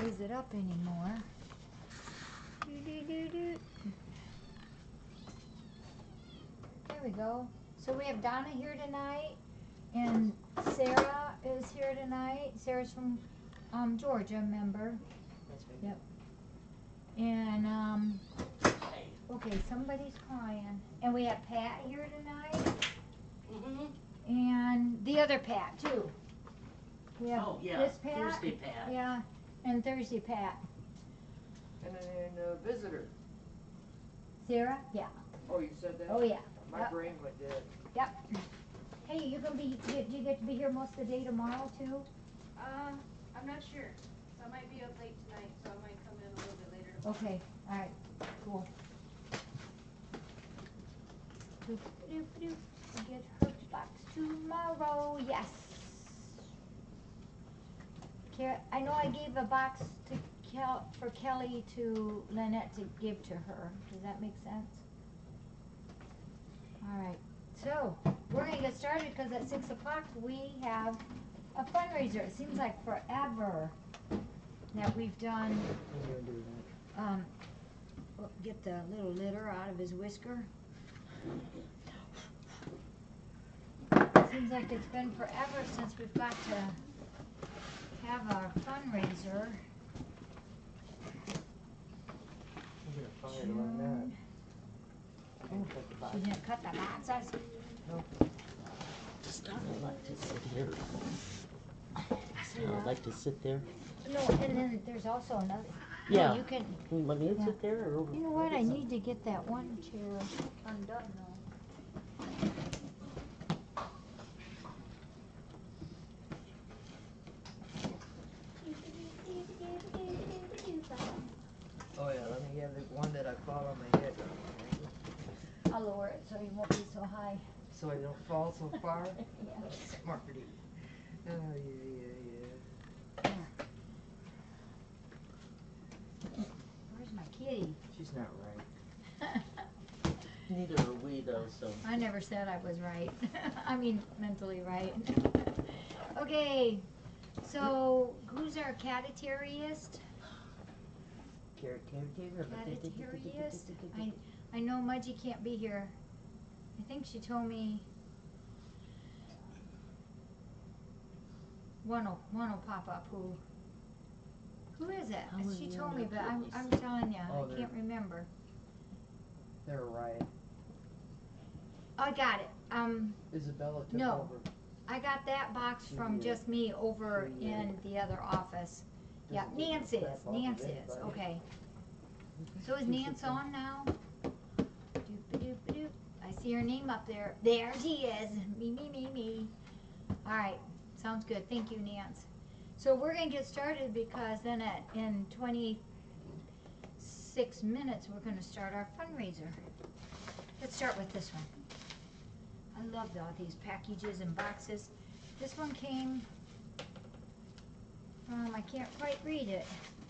raise it up anymore. There we go. So we have Donna here tonight, and Sarah is here tonight. Sarah's from Georgia, member. That's right. Yep. And okay, somebody's crying, and we have Pat here tonight, and the other Pat too. We have Oh, yeah, this Pat, Thursday Pat. yeah, and Thursday Pat. And then a visitor. Sarah, yeah. Oh, you said that? Oh yeah. My Yep. brain went dead. Yep. Hey, you gonna be? Do you get to be here most of the day tomorrow too? I'm not sure. So I might be up late tonight, so I might come in a little bit later. Okay. All right. Cool. Doop. Get her box tomorrow. Yes. I know I gave a box to for Kelly to Lynette to give to her. Does that make sense? All right. So we're gonna get started because at 6 o'clock we have a fundraiser. It seems like forever that we've done. Get the little litter out of his whisker. Seems like it's been forever since we've got to have our fundraiser. June. Oh, she didn't cut the boxes. Nope. I would like to sit here. I See would what? like to sit there. No, and then there's also another. Yeah. No, you can. You want me to Yeah. sit there or over? You know what? I need to get that one chair undone though. Oh yeah, let me have the one that I fall on my head. I'll lower it so you won't be so high. So I don't fall so far? Yeah. Smarty. Oh yeah. Where's my kitty? She's not right. Neither are we though, so. I never said I was right. I mean, mentally right. Okay, so who's our cateteriist? Cateteriist? I know Mudgy can't be here. I think she told me one'll pop up. Who is it? How are She you told on me, your but I'm kidneys? telling you, Oh, I can't remember. They're right. I got it. Isabella took No. over. I got that box from Yeah. just me over Yeah. in the other office. Yeah, Doesn't get Nance the is. crap off of Nance is. anybody. Okay. So is Nance on now? Doop-a-doop-a-doop. I see her name up there. There she is. Me. All right. Sounds good. Thank you, Nance. So we're going to get started because then in 26 minutes we're going to start our fundraiser. Let's start with this one. I love all these packages and boxes. This one came from, I can't quite read it.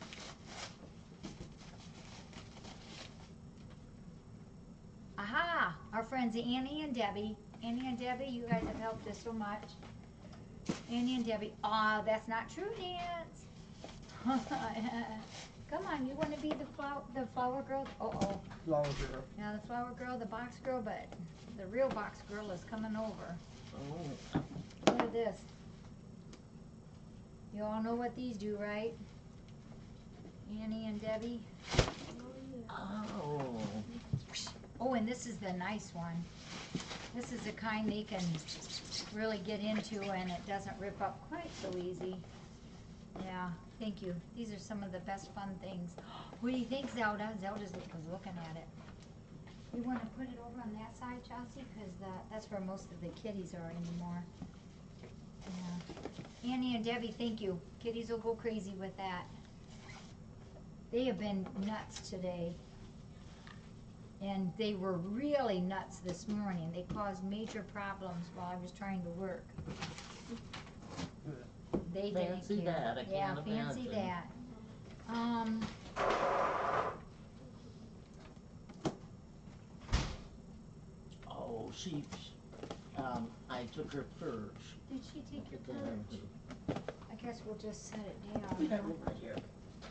Aha! Our friends Annie and Debbie. Annie and Debbie, you guys have helped us so much. Annie and Debbie. Ah, that's not true, Nance. Come on, you want to be the flower girl? Uh-oh. Flower girl. Yeah, the flower girl, the box girl, but the real box girl is coming over. Oh. Look at this. You all know what these do, right? Annie and Debbie. Oh. Oh, and this is the nice one. This is the kind they can really get into and it doesn't rip up quite so easy. Yeah, thank you. These are some of the best fun things. What do you think, Zelda? Zelda was looking at it. You want to put it over on that side, Chelsea? Because that's where most of the kitties are anymore. Yeah. Annie and Debbie, thank you. Kitties will go crazy with that. They have been nuts today. And they were really nuts this morning. They caused major problems while I was trying to work. They didn't Fancy care. that, I Yeah, can't fancy imagine. that. Oh, I took her purse. Did she take your Look at purse? I guess we'll just set it We down. have it right here.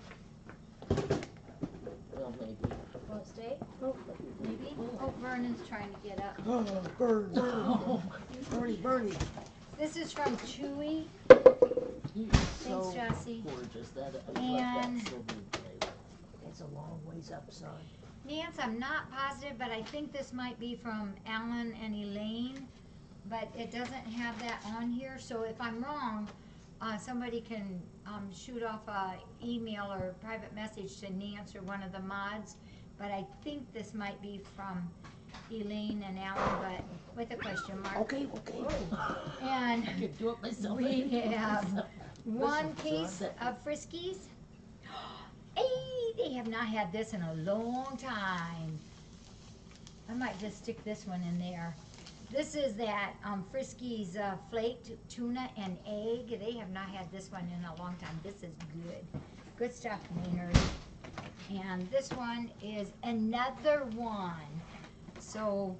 Vernon's trying to get up. Oh, bird, Bernie. This is from Chewy. He's Thanks, so Jossie. gorgeous. That I And- love that silver flavor. It's a long ways up, son. Nance, I'm not positive, but I think this might be from Alan and Elaine, but it doesn't have that on here, so if I'm wrong, somebody can shoot off a email or private message to Nance or one of the mods, but I think this might be from Elaine and Alan, but with a question mark. Okay. And I can do it myself. we have one Listen, case son, that- of Friskies. Hey, they have not had this in a long time. I might just stick this one in there. This is that Friskies flaked tuna and egg. They have not had this one in a long time. This is good. Good stuff, Maynard. And this one is another one. So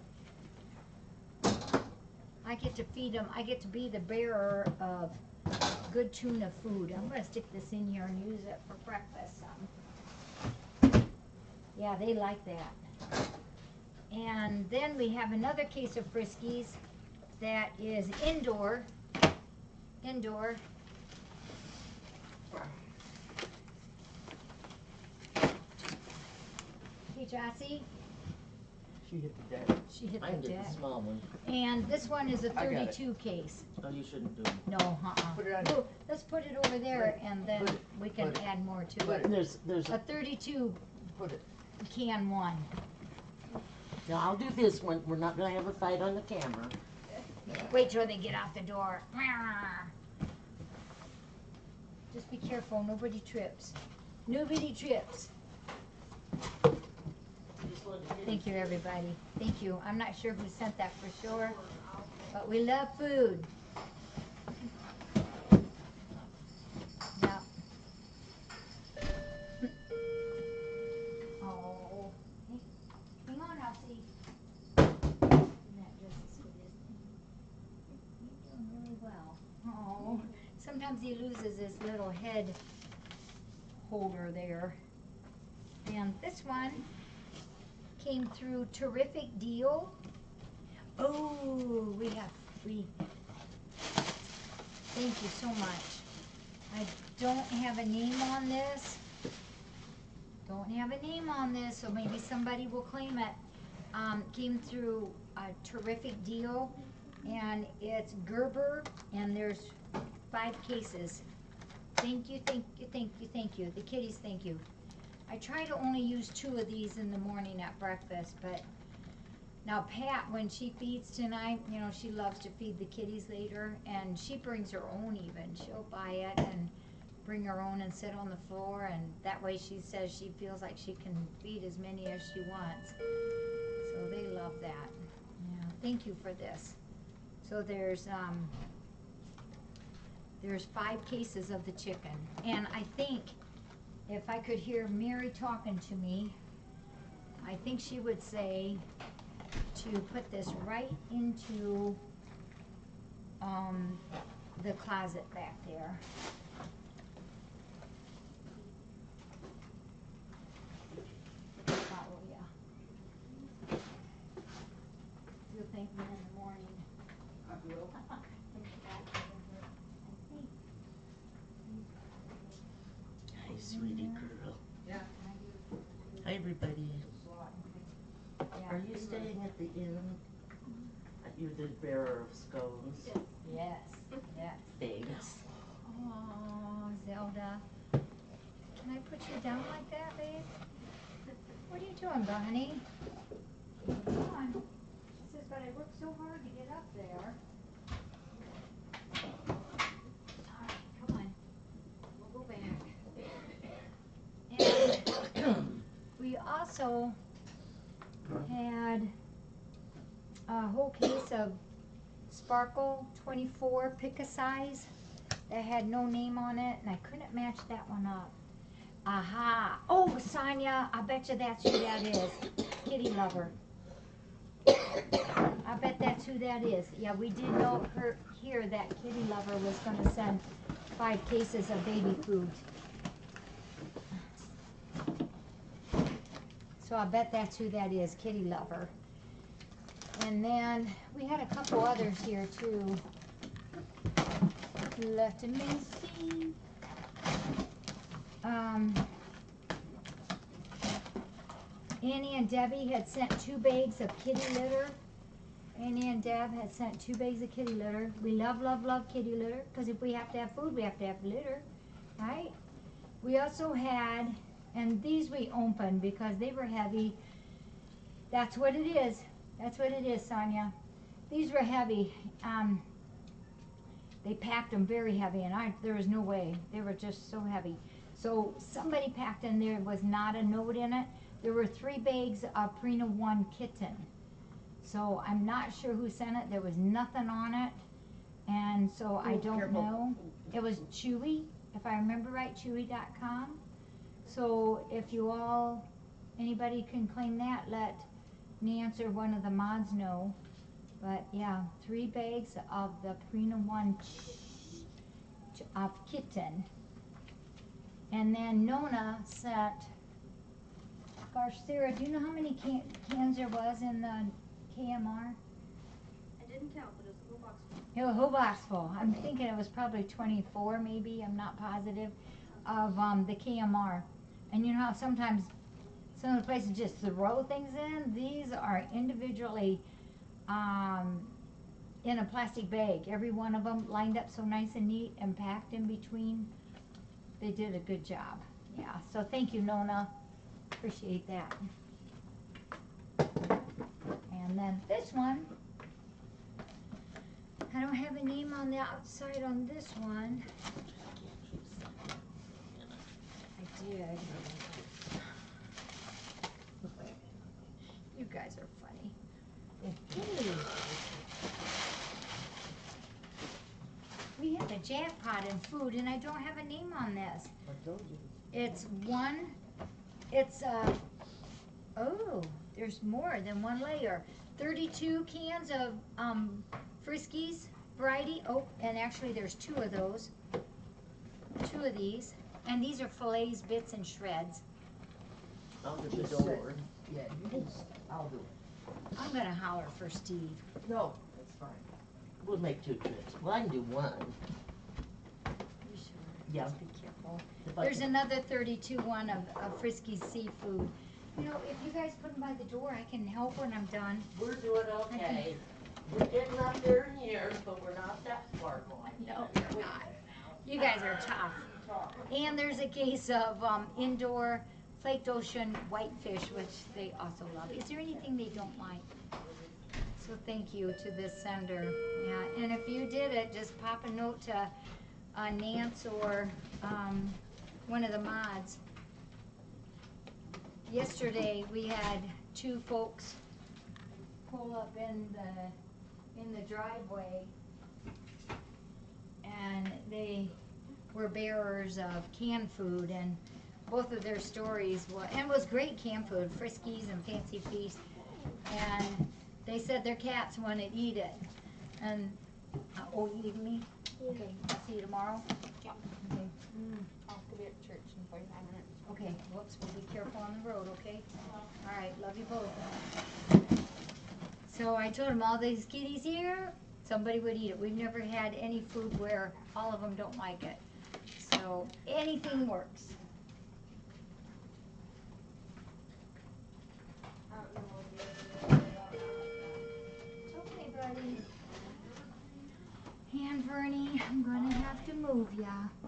I get to feed them. I get to be the bearer of good tuna food. I'm gonna stick this in here and use it for breakfast. Yeah, they like that. And then we have another case of Friskies that is indoor. Hey, Jossie, She hit the deck. she hit I the can get deck. the small one. And this one is a I got it. 32 case. Oh, you shouldn't do it. No, Put it on. Oh, let's put it over there and then Put it. we can Put it. add more to Put it. And there's A 32 Put it. can one. now I'll do this one. We're not gonna have a fight on the camera. Wait till they get out the door. Just be careful, nobody trips. Nobody trips. Thank you, everybody. Thank you. I'm not sure who sent that for sure, but we love food. Yep. Oh, hey, hang on, Elsie. That just is good, isn't he? You're doing really well. Oh, sometimes he loses his little head holder there. And this one came through Terrific Deal. Oh, we have free. Thank you so much. I don't have a name on this. Don't have a name on this, so maybe somebody will claim it. Came through a Terrific Deal, and it's Gerber, and there's 5 cases. Thank you, thank you, thank you, thank you. The kitties, thank you. I try to only use 2 of these in the morning at breakfast, but now Pat, when she feeds tonight, you know, she loves to feed the kitties later, and she brings her own even. She'll buy it and bring her own and sit on the floor, and that way she says she feels like she can feed as many as she wants. So they love that. Yeah, thank you for this. So there's 5 cases of the chicken, and I think if I could hear Mary talking to me, I think she would say to put this right into the closet back there. Oh, yeah. You'll thank me in the morning. I will. Hi, sweetie girl. Yeah. Hi, everybody. Yeah. Are you staying at the inn? You're the bearer of scones. Yes, yes. Thanks. Oh, Zelda. Can I put you down like that, babe? What are you doing, Bonnie? Come on. She says, but I worked so hard to get up there. All right, come on. We'll go back. And we also had a whole case of Sparkle 24 pick-a-size that had no name on it, and I couldn't match that one up. Aha! Oh, Sonia, I bet you that's who that is. Kitty Lover. I bet that's who that is. Yeah, we did know here that Kitty Lover was going to send 5 cases of baby food. So I bet that's who that is, Kitty Lover. And then we had a couple others here too. Let me see. Annie and Debbie had sent 2 bags of kitty litter. Annie and Deb had sent 2 bags of kitty litter. We love, love, love kitty litter, because if we have to have food, we have to have litter, right? We also had, and these we opened because they were heavy. That's what it is. That's what it is, Sonia. These were heavy. They packed them very heavy, and there was no way. They were just so heavy. So somebody packed in there was not a note in it. There were 3 bags of Purina One kitten. So I'm not sure who sent it. There was nothing on it. And so I don't careful. know. It was Chewy, if I remember right, Chewy.com. So if you all, anybody can claim that, let Nance or one of the mods know. But yeah, 3 bags of the Purina One of kitten. And then Nona sent, gosh, Sarah, do you know how many cans there was in the KMR? I didn't count, but it was a whole box full. It was a whole box full. I'm thinking it was probably 24 maybe, I'm not positive, of the KMR. And you know how sometimes some of the places just throw things in? These are individually in a plastic bag. Every one of them lined up so nice and neat and packed in between. They did a good job. Yeah, so thank you, Nona. Appreciate that. And then this one, I don't have a name on the outside on this one. I did. You guys are funny. Hey. We had a jackpot in food, and I don't have a name on this. I told you. It's oh, there's more than one layer. 32 cans of Friskies variety. Oh, and actually there's 2 of those. 2 of these. And these are fillets, bits, and shreds. I'll get Just the sit. door. Yeah, I'll do it. I'm gonna holler for Steve. No, that's fine. We'll make 2 trips. Well, I can do 1. You sure? Yeah. Just be careful. If I There's can- another 32 one of Friskies seafood. You know, if you guys put them by the door, I can help when I'm done. We're doing okay. We're getting up there in years, but we're not that far going. No, you're not. You guys are tough. And there's a case of indoor flaked ocean whitefish, which they also love. Is there anything they don't like? So thank you to this sender. Yeah, and if you did it, just pop a note to Nance or one of the mods. Yesterday we had 2 folks pull up in the driveway, and they were bearers of canned food, and both of their stories were, and it was great canned food, Friskies and Fancy Feast, and they said their cats wouldn't eat it. And oh, you leaving me? Okay, I'll see you tomorrow. Yeah. Okay. I'll be at church in 45 minutes. Okay, whoops, we'll be careful on the road, okay? All right, love you both. So I told them all these kitties here, somebody would eat it. We've never had any food where all of them don't like it. So anything works. I don't know what the other It's okay, buddy. And Vernie, I'm gonna have to move ya.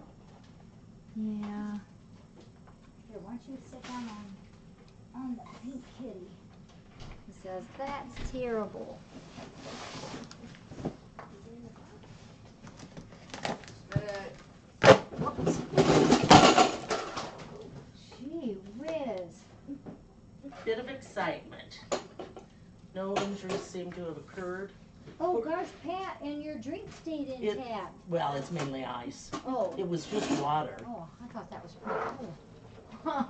Yeah. Here, why don't you sit down on the pink kitty? He says, that's terrible. Whoops. Gee whiz. Bit of excitement. No injuries seem to have occurred. Oh gosh, Pat, and your drink stayed intact. Well, it's mainly ice. Oh. It was just water. Oh, I thought that was pretty cool.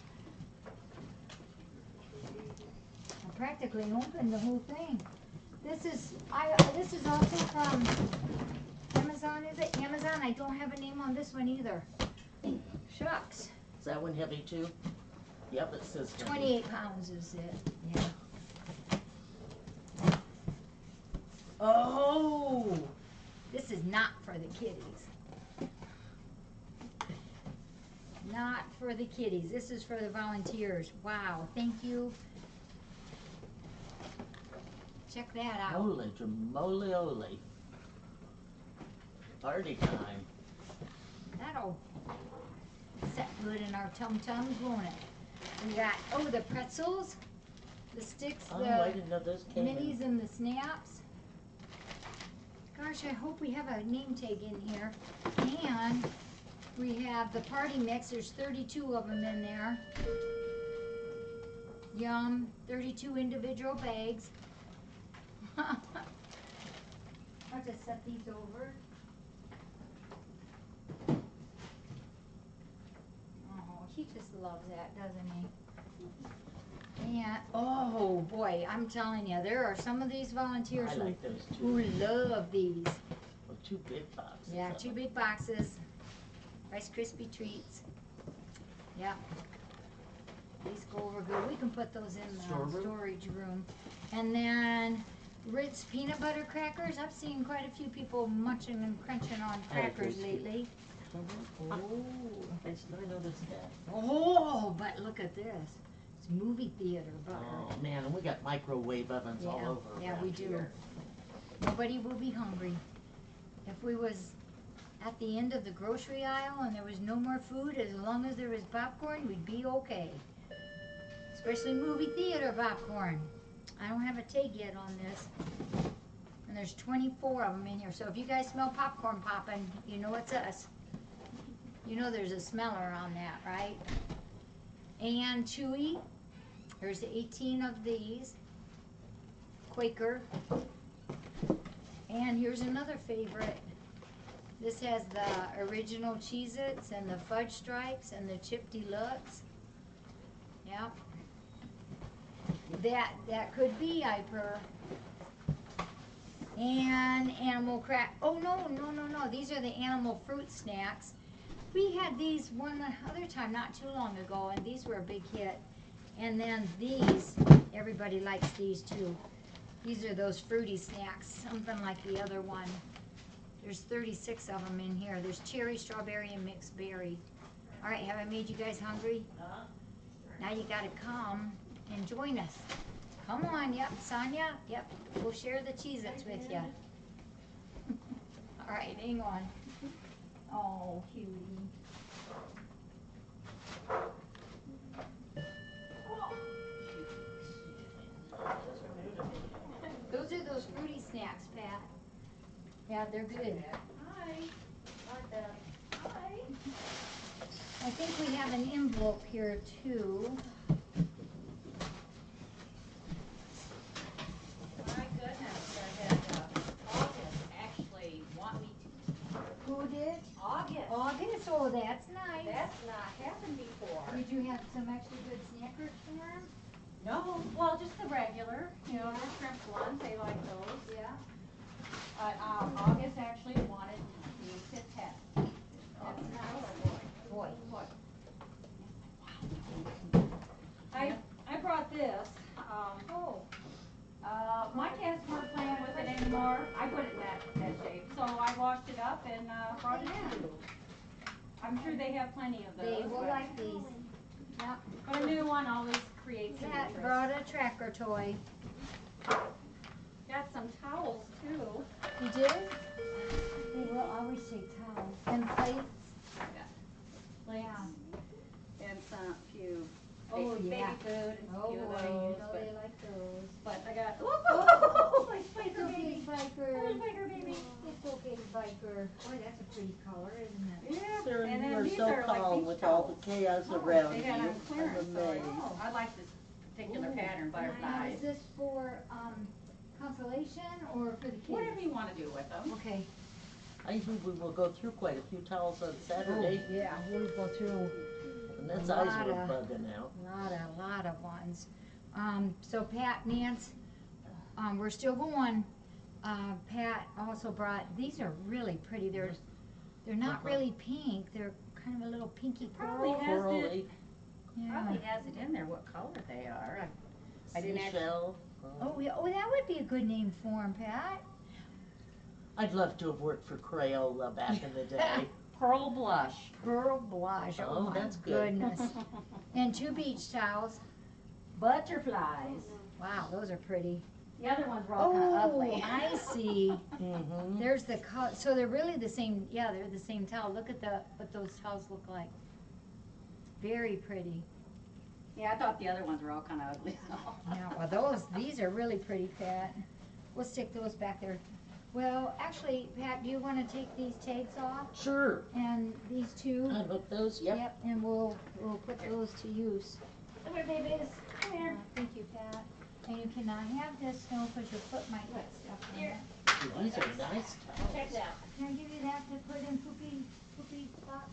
I practically opened the whole thing. This is also from Amazon, is it? Amazon, I don't have a name on this one either. Shucks. Is that one heavy too? Yep, it says heavy. 28 pounds is it, yeah. Oh, this is not for the kiddies. Not for the kiddies. This is for the volunteers. Wow, thank you. Check that out. Holy jamoli. Party time. That'll set good in our tum-tums, won't it? We got, oh, the pretzels, the sticks, Oh, I the didn't know this came minis in. and the snaps. Gosh, I hope we have a name tag in here. And we have the party mix. There's 32 of them in there. Yum, 32 individual bags. I'll just set these over. Oh, he just loves that, doesn't he? And, oh boy, I'm telling you, there are some of these volunteers I who, like those who two. love these. Oh, 2 big boxes. Yeah, of 2 them. big boxes, Rice Krispie treats. Yep. These go over good. We can put those in the Storeroom? storage room. And then Ritz peanut butter crackers. I've seen quite a few people munching and crunching on I like crackers those too. lately. Oh, I noticed that. Oh, but look at this. It's movie theater butter. Oh, man, and we got microwave ovens all Yeah, over yeah, around we do. here. Nobody will be hungry. If we was at the end of the grocery aisle and there was no more food, as long as there was popcorn, we'd be okay. Especially movie theater popcorn. I don't have a tag yet on this. And there's 24 of them in here, so if you guys smell popcorn popping, you know it's us. You know there's a smeller on that, right? And Chewy, there's 18 of these. Quaker. And here's another favorite. This has the original Cheez-Its and the Fudge Stripes and the Chip Deluxe. Yep. That could be Iper. And animal crack. Oh no. These are the animal fruit snacks. We had these one other time not too long ago, and these were a big hit. And then these, everybody likes these too. These are those fruity snacks, something like the other one. There's 36 of them in here. There's cherry, strawberry, and mixed berry. All right, have I made you guys hungry? Now you gotta come and join us. Come on, yep, Sonia, yep. We'll share the Cheez-Its with you. All right, hang on. Oh, cutie. Those are those fruity snacks, Pat. Yeah, they're good. Hi. Like that. Hi. I think we have an envelope here too. My goodness, I had August actually want me to. Who did? August. August, oh, that's nice. That's not happened before. Did you have some extra good snackers for him? No, well, just the regular, you know, the shrimp ones, they like those. Yeah. But August actually wanted me to test. That's nice. Boy. I brought this. Oh. My cats weren't playing with it anymore. I put it in that shape, so I washed it up and brought it in. I'm sure they have plenty of those. They will but- like these. Yep. But a new one always creates some Pat interest. brought a tracker toy. Got some towels too. You did? They will always say towels. And plates. Plates Yeah. and some few Oh, baby yeah. food and Oh a few boy, of you those. know they like those. But I got oh, my It's spiker okay, baby. Spiker. Oh, spiker baby. It's okay, Spiker. Boy, that's a pretty color, isn't it? Yeah. Sarah, and you then are these so are like calm beach with all towels. the chaos Oh, around they you. got on clearance, I'm so amazed. I like this particular Ooh. pattern, Now, butterflies. is this for consolation or for the kids? Whatever you want to do with them. Okay. I think we will go through quite a few towels on Saturday, Yeah, we'll go through and that's a eyes were lot of- bugging out. a lot of ones. So Pat, Nance, we're still going. Pat also brought, these are really pretty. They're not really pink. They're kind of a little pinky Probably pearl. has Coral it. Lake, Yeah. Probably has it in there what color they are. I didn't actually. seashell. Oh, yeah. Oh, that would be a good name for him, Pat. I'd love to have worked for Crayola back in the day. Pearl blush. Pearl blush, oh Oh, my that's good. goodness. And 2 beach towels. Butterflies. Wow, those are pretty. The other ones were all kind of Oh, ugly. I see. Mm-hmm. There's the so they're really the same, yeah, they're the same towel. Look at what those towels look like. Very pretty. Yeah, I thought the other ones were all kind of ugly. Yeah, well, these are really pretty, Pat. We'll stick those back there. Well, actually, Pat, do you want to take these tags off Sure. and these two? Unhook those, yep. And we'll put those to use. Come here, babies. Come here. Thank you, Pat. And you cannot have this snow because your foot might get stuck in Here. it. These are nice Check towels. it out. Can I give you that to put in poopy spots?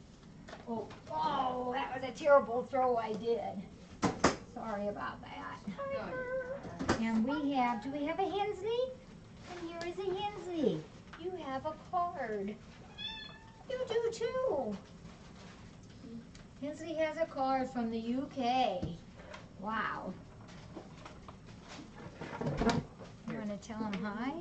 Oh, that was a terrible throw I did. Sorry about that. And do we have a Hensley? And here is a Hensley. You have a card. You do too. Hensley has a card from the UK. Wow. You want to tell him hi?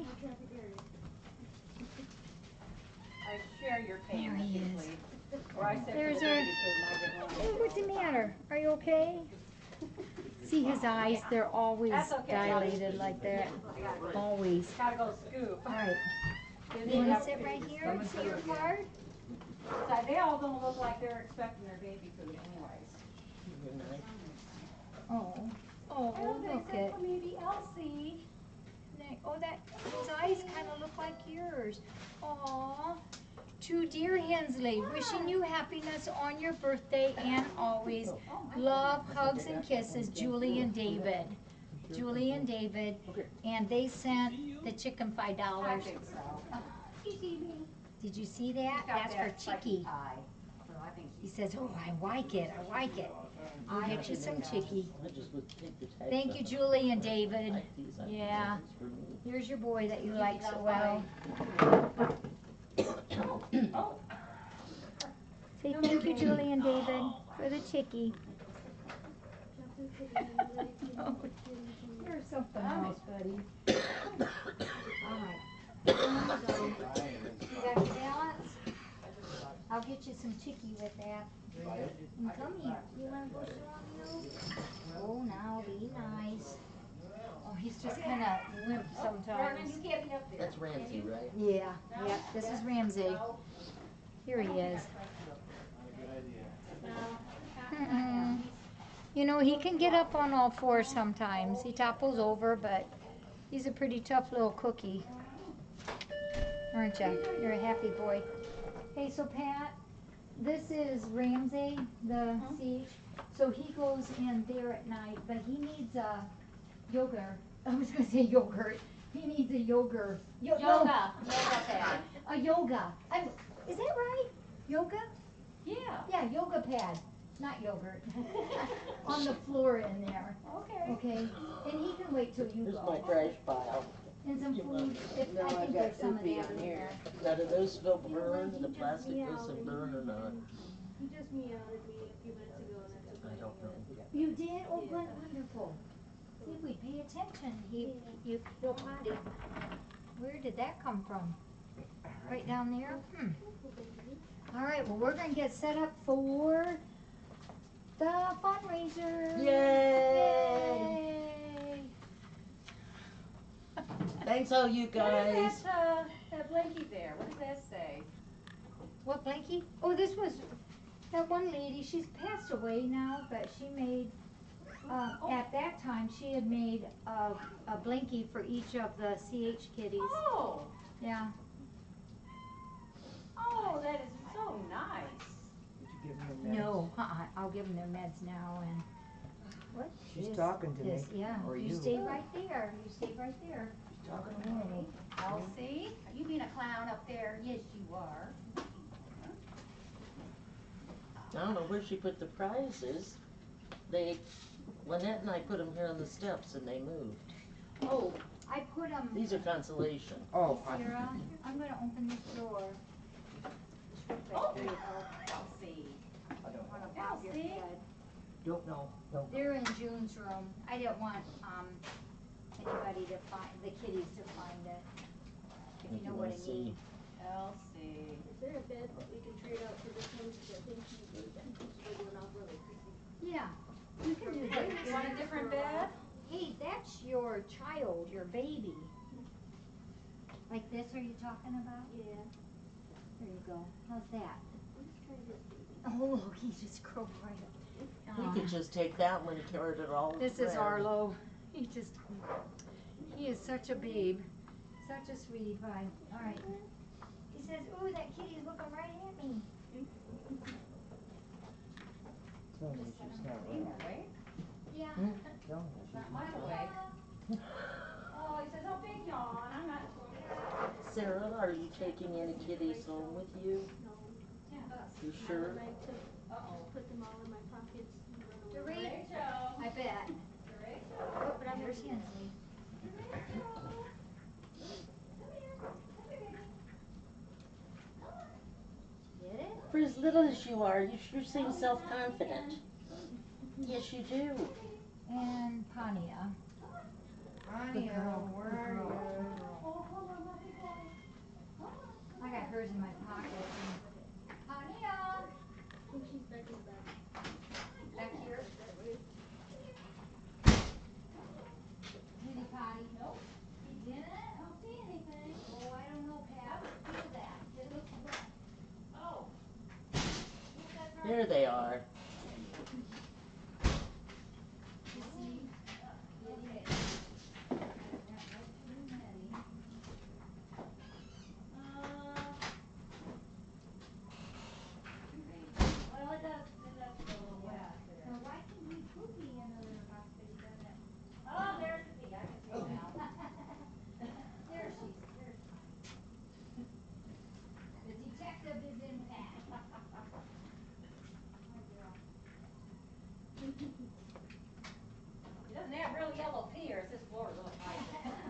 I share your pain, There he if you is. please. Or I said There's to the a- baby food and I get one. Hey, what's the matter? Are you okay? See his eyes? They're always That's okay. dilated like that. I got it. Always. Gotta go scoop. All right. You want to sit right here and see your card? So they all don't look like they're expecting their baby food anyways. They're nice. Oh. Oh, look at. maybe Elsie. Oh, his eyes kind of look like yours. Aw. To dear Hensley, wishing you happiness on your birthday and always. Love, hugs, and kisses, Julie and David. Julie and David. And they sent the chicken $5. I think so. Did you see that? That's for Chicky. So I think He says, oh, I like it. I like it. I'll get you some Chicky. I just would take the tags Thank you, off. Julie and I David. like these. I think Yeah. this is for me. Here's your boy that you like so well. Say thank you, Julie and David, for the Chicky. You're something else, buddy. All right. You got your balance? I'll get you some Chicky with that. And come here. You want to go strong, you? Oh, now be nice. Oh, he's just kind of limp sometimes. you can't be up there. That's Ramsey, right? Yeah, this is Ramsey. Here he is. Mm-mm. You know, he can get up on all fours sometimes. He topples over, but he's a pretty tough little cookie. Aren't you? You're a happy boy. Hey, so Pat, this is Ramsey, the CH. So he goes in there at night, but he needs a yogurt. I was going to say yogurt. He needs a yogurt. Yoga. Yoga pad. A yoga. Is that right? Yoga? Yeah. Yeah, yoga pad, not yogurt. On the floor in there. Okay. Okay, and he can wait till you Here's my go. trash pile. And some food. No, I I've think got there's some of Oopie that on in here. there. Now, do those still burn? The plastic doesn't burn or not? He just meowed at me a few minutes ago and I took I my don't know. You did? Oh, wonderful. See, we pay attention. You feel potty. Where did that come from? Right down there? All right, well, we're gonna get set up for the fundraiser. Yay! Yay! Thanks all you What guys. is that blankie there? What does that say? What blankie? Oh, this was that one lady. She's passed away now, but she made. At that time, she had made a blankie for each of the CH kitties. Oh. Yeah. Oh, that is so nice. Did you give him the meds? No, I'll give them their meds now and. What? She's is talking to me, this? Yeah. or You you. stay right there. You stay right there. She's talking to me. Elsie, are you being a clown up there? Yes, you are. I don't know where she put the prizes. Lynette and I put them here on the steps and they moved. Oh, I put them. These are consolation. Oh, I, Sarah, I'm gonna open this door. Oh. There you go. Elsie. I don't, Wanna bob your Elsie? head. don't know. Don't know. They're in June's room. I didn't want, anybody to find, the kitties to find it. You know what I mean? Elsie. Is there a bed that we can trade out for this one? Because I think she's wiggling off really quickly. Yeah, you can do You that. want a different bed? Hey, that's your child, your baby. Like this, are you talking about? Yeah. There you go. How's that? Let's try this baby. Oh, look, he just curled right up. You could just take that one and carry it all. This is around. Arlo. He is such a babe. Such a sweetie pie. All right. He says, ooh, that kitty's looking right at me. Tell me she's not right. Yeah. Tell me she's Not not mine right. awake. Oh, he says, oh, big yawn. I'm not. Sarah, are you taking any kitties home with you? No. You sure? I like to Uh-oh. put them all in my pockets and run away. Rachel. I bet. Oh, but I'm your Shansley. Get it? For as little as you are, you sure seem self-confident. Yes, you do. And Pania. Anya, where are you? I got hers in my pocket. Pania! I think she's back in the back. Back here. Kitty potty. Nope. He didn't. I don't see anything. Oh, I don't know, Pat. Feel that. It looks wet. Oh. There they are. You see? Okay. Well, it does feel a little wet. So why can we poopy in a litter box, but he doesn't? Oh, there's the pee. I can see it now. There she is. There she is. The detective is in Pat. My girl. He doesn't have real yellow pee, or is this floor really high?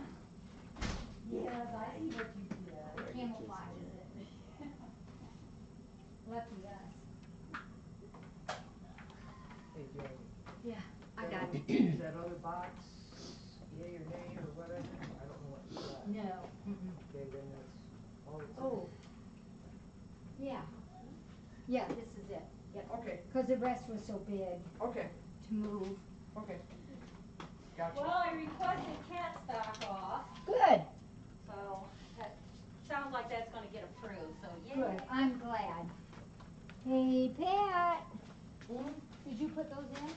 Yes, I see what you did. Camouflages it. Lucky us. Hey, Jamie, Yeah, I got it. is that other box, yay or nay or whatever? I don't know what you got. No. Okay, then that's all it's. Oh. Yeah. Yeah, this is it. Yep. Okay, Because the rest was so big okay, to move. okay. Gotcha. Well, I requested cat stock off, Good. so that sounds like that's gonna get approved, so yay. Good. I'm glad. Hey, Pat. Did you put those in?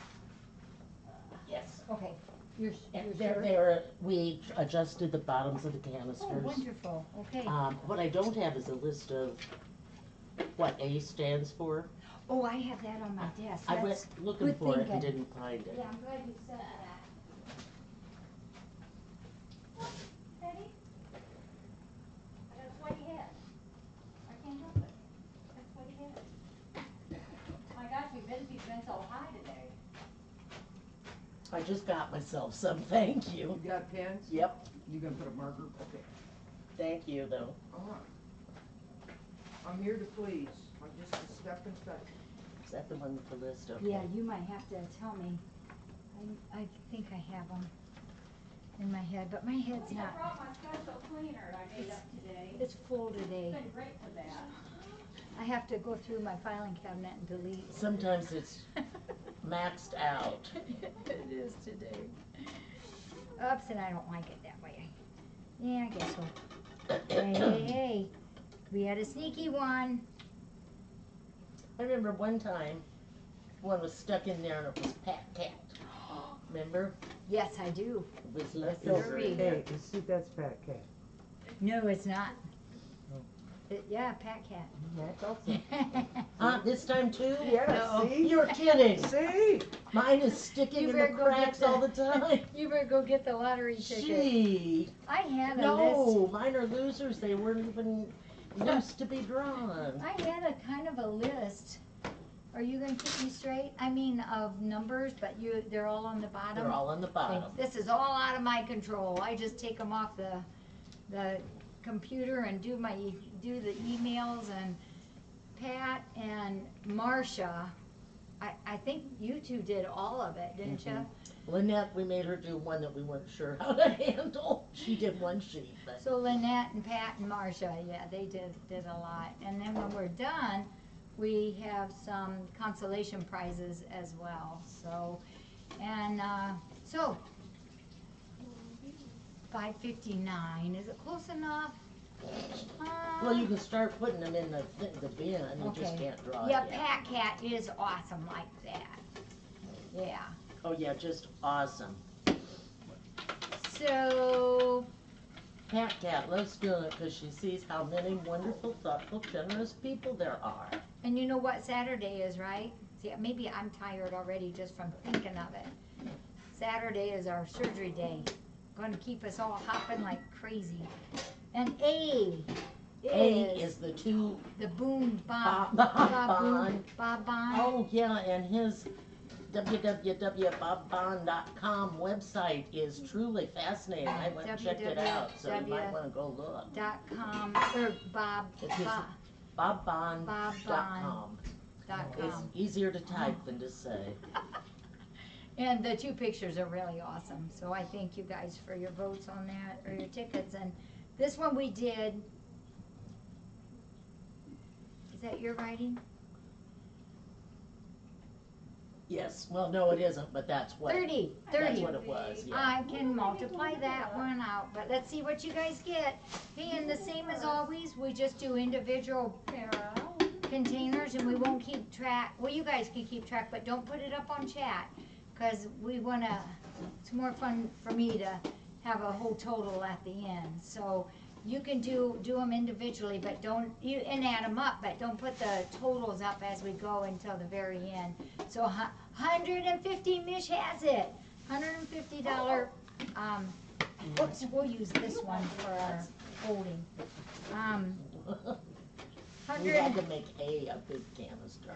Yes. Okay. You're We adjusted the bottoms of the Oh, canisters. wonderful. Okay. What I don't have is a list of what A stands for. Oh, I have that on my desk. I went That's looking good for it and thinking. didn't find it. Yeah, I'm glad you said that. Ready? That's what he had. I can't help it. That's what he had. My gosh, you've been so high today. I just got myself some, thank you. You got pens? Yep, You gonna put a marker? Okay. thank you though. All right. I'm here to please. I'm just a step in fact. Is that the one with the list? Okay. Yeah, you might have to tell me. I think I have them in my head, but my head's I not. brought my special cleaner I made up today. It's full today. It's been great for that. I have to go through my filing cabinet and delete. Sometimes it's maxed out. It is today. Oops, and I don't like it that way. Yeah, I guess so. Hey, we had a sneaky one. I remember one time, one was stuck in there and it was Pat Cat. Remember? Yes, I do. It was left So in free. Hey, you see, that's Fat Cat. No, it's not. Oh. Yeah, Pat Cat. That's also. This time too? Yeah, No. see? You're kidding. See? Mine is sticking You in the better go get cracks the- all the time. You better go get the lottery ticket. Gee. I had a list. No, mine are losers. They weren't even loose to be drawn. I had a kind of a list. Are you gonna keep me straight? I mean, of numbers, but they're all on the bottom. They're all on the Okay, bottom. this is all out of my control. I just take them off the computer and do the emails, and Pat and Marcia I think you two did all of it, didn't you? Lynette, we made her do one that we weren't sure how to handle. She did one sheet, but So Lynette and Pat and Marcia, yeah, they did a lot. And then when we're done, we have some consolation prizes as well. So, and so 5:59. Is it close enough? well, you can start putting them in the bin. You just Okay. can't draw Yeah, it yet. Pat Cat is awesome like that. Yeah. Oh yeah, just awesome. So Pat Cat loves doing it because she sees how many wonderful, thoughtful, generous people there are. and you know what Saturday is, right? See, maybe I'm tired already just from thinking of it. Saturday is our surgery day. Going to keep us all hopping like crazy. And A Is the two the Boom Bob Bob Boom Bob Bond. Oh, yeah, and his www.bobbond.com website is truly fascinating. I went and checked it out, so you might want to go look. .com or Bob It's his bobbond.com. .com. It's easier to type than to say. And the two pictures are really awesome. So I thank you guys for your votes on that, or your tickets. And this one we did. Is that your writing? Yes, well, no, it isn't, but that's what, 30. that's what it was, yeah. I can multiply that one out, but let's see what you guys get. Hey, and the same as always, we just do individual containers and we won't keep track. Well, you guys can keep track, but don't put it up on chat because we want to, it's more fun for me to have a whole total at the end. So you can do them individually, but don't, and add them up, but don't put the totals up as we go until the very end. So 150, Mish has it. $150, whoops, we'll use this one for our holding. We had to make a big canister.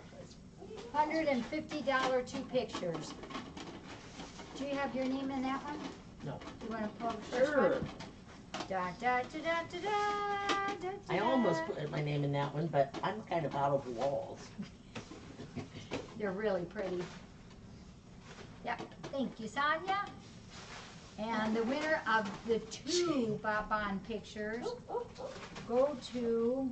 $150 two pictures. Do you have your name in that one? No. You want to pull the first Sure. one? Da, da, da, da, da, da, da, I da. almost put my name in that one, but I'm kind of out of walls. They're really pretty. Yep, thank you, Sonia. And the winner of the two Bob Bond pictures go to,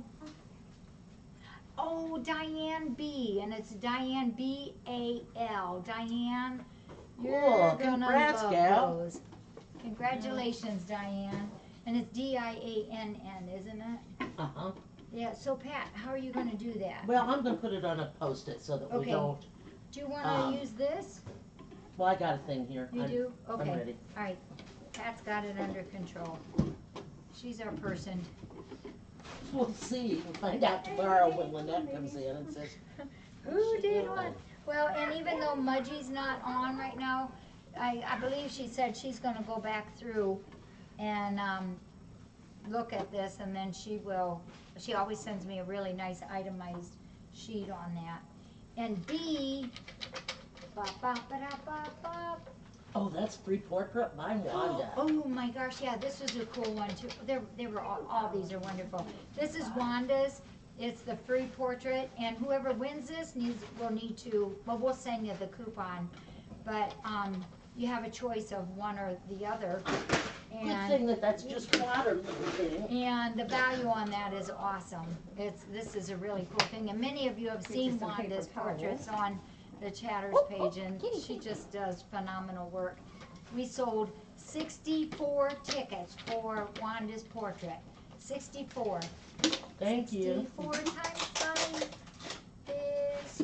oh, Diane B. And it's Diane B-A-L. Diane, you're Cool, gonna congrats, love gal. those. Congratulations, Diane. And it's D-I-A-N-N, isn't it? Uh-huh. Yeah, so Pat, how are you gonna do that? Well, I'm gonna put it on a Post-it so that we Okay. don't, Do you wanna um, use this? well, I got a thing here. You I'm- do? Okay. I'm ready. All right, Pat's got it under control. She's our person. We'll see. We'll find out tomorrow when Lynette comes in and says, Who did what? Well, and even though Mudgie's not on right now, I believe she said she's gonna go back through and, look at this and then she always sends me a really nice itemized sheet on that. And B, ba ba ba da ba ba. oh, that's free portrait by Wanda. Oh my gosh, yeah, this was a cool one too. They were all these are wonderful. This is Wanda's. It's the free portrait, and whoever wins this will need to. Well, we'll send you the coupon, but you have a choice of one or the other. Good thing that that's just water moving. And the value on that is awesome. This is a really cool thing, and many of you have seen some paper Wanda's towels. portraits on the Chatters page, and she just does phenomenal work. We sold 64 tickets for Wanda's portrait. 64. Thank you. 64 times 5 is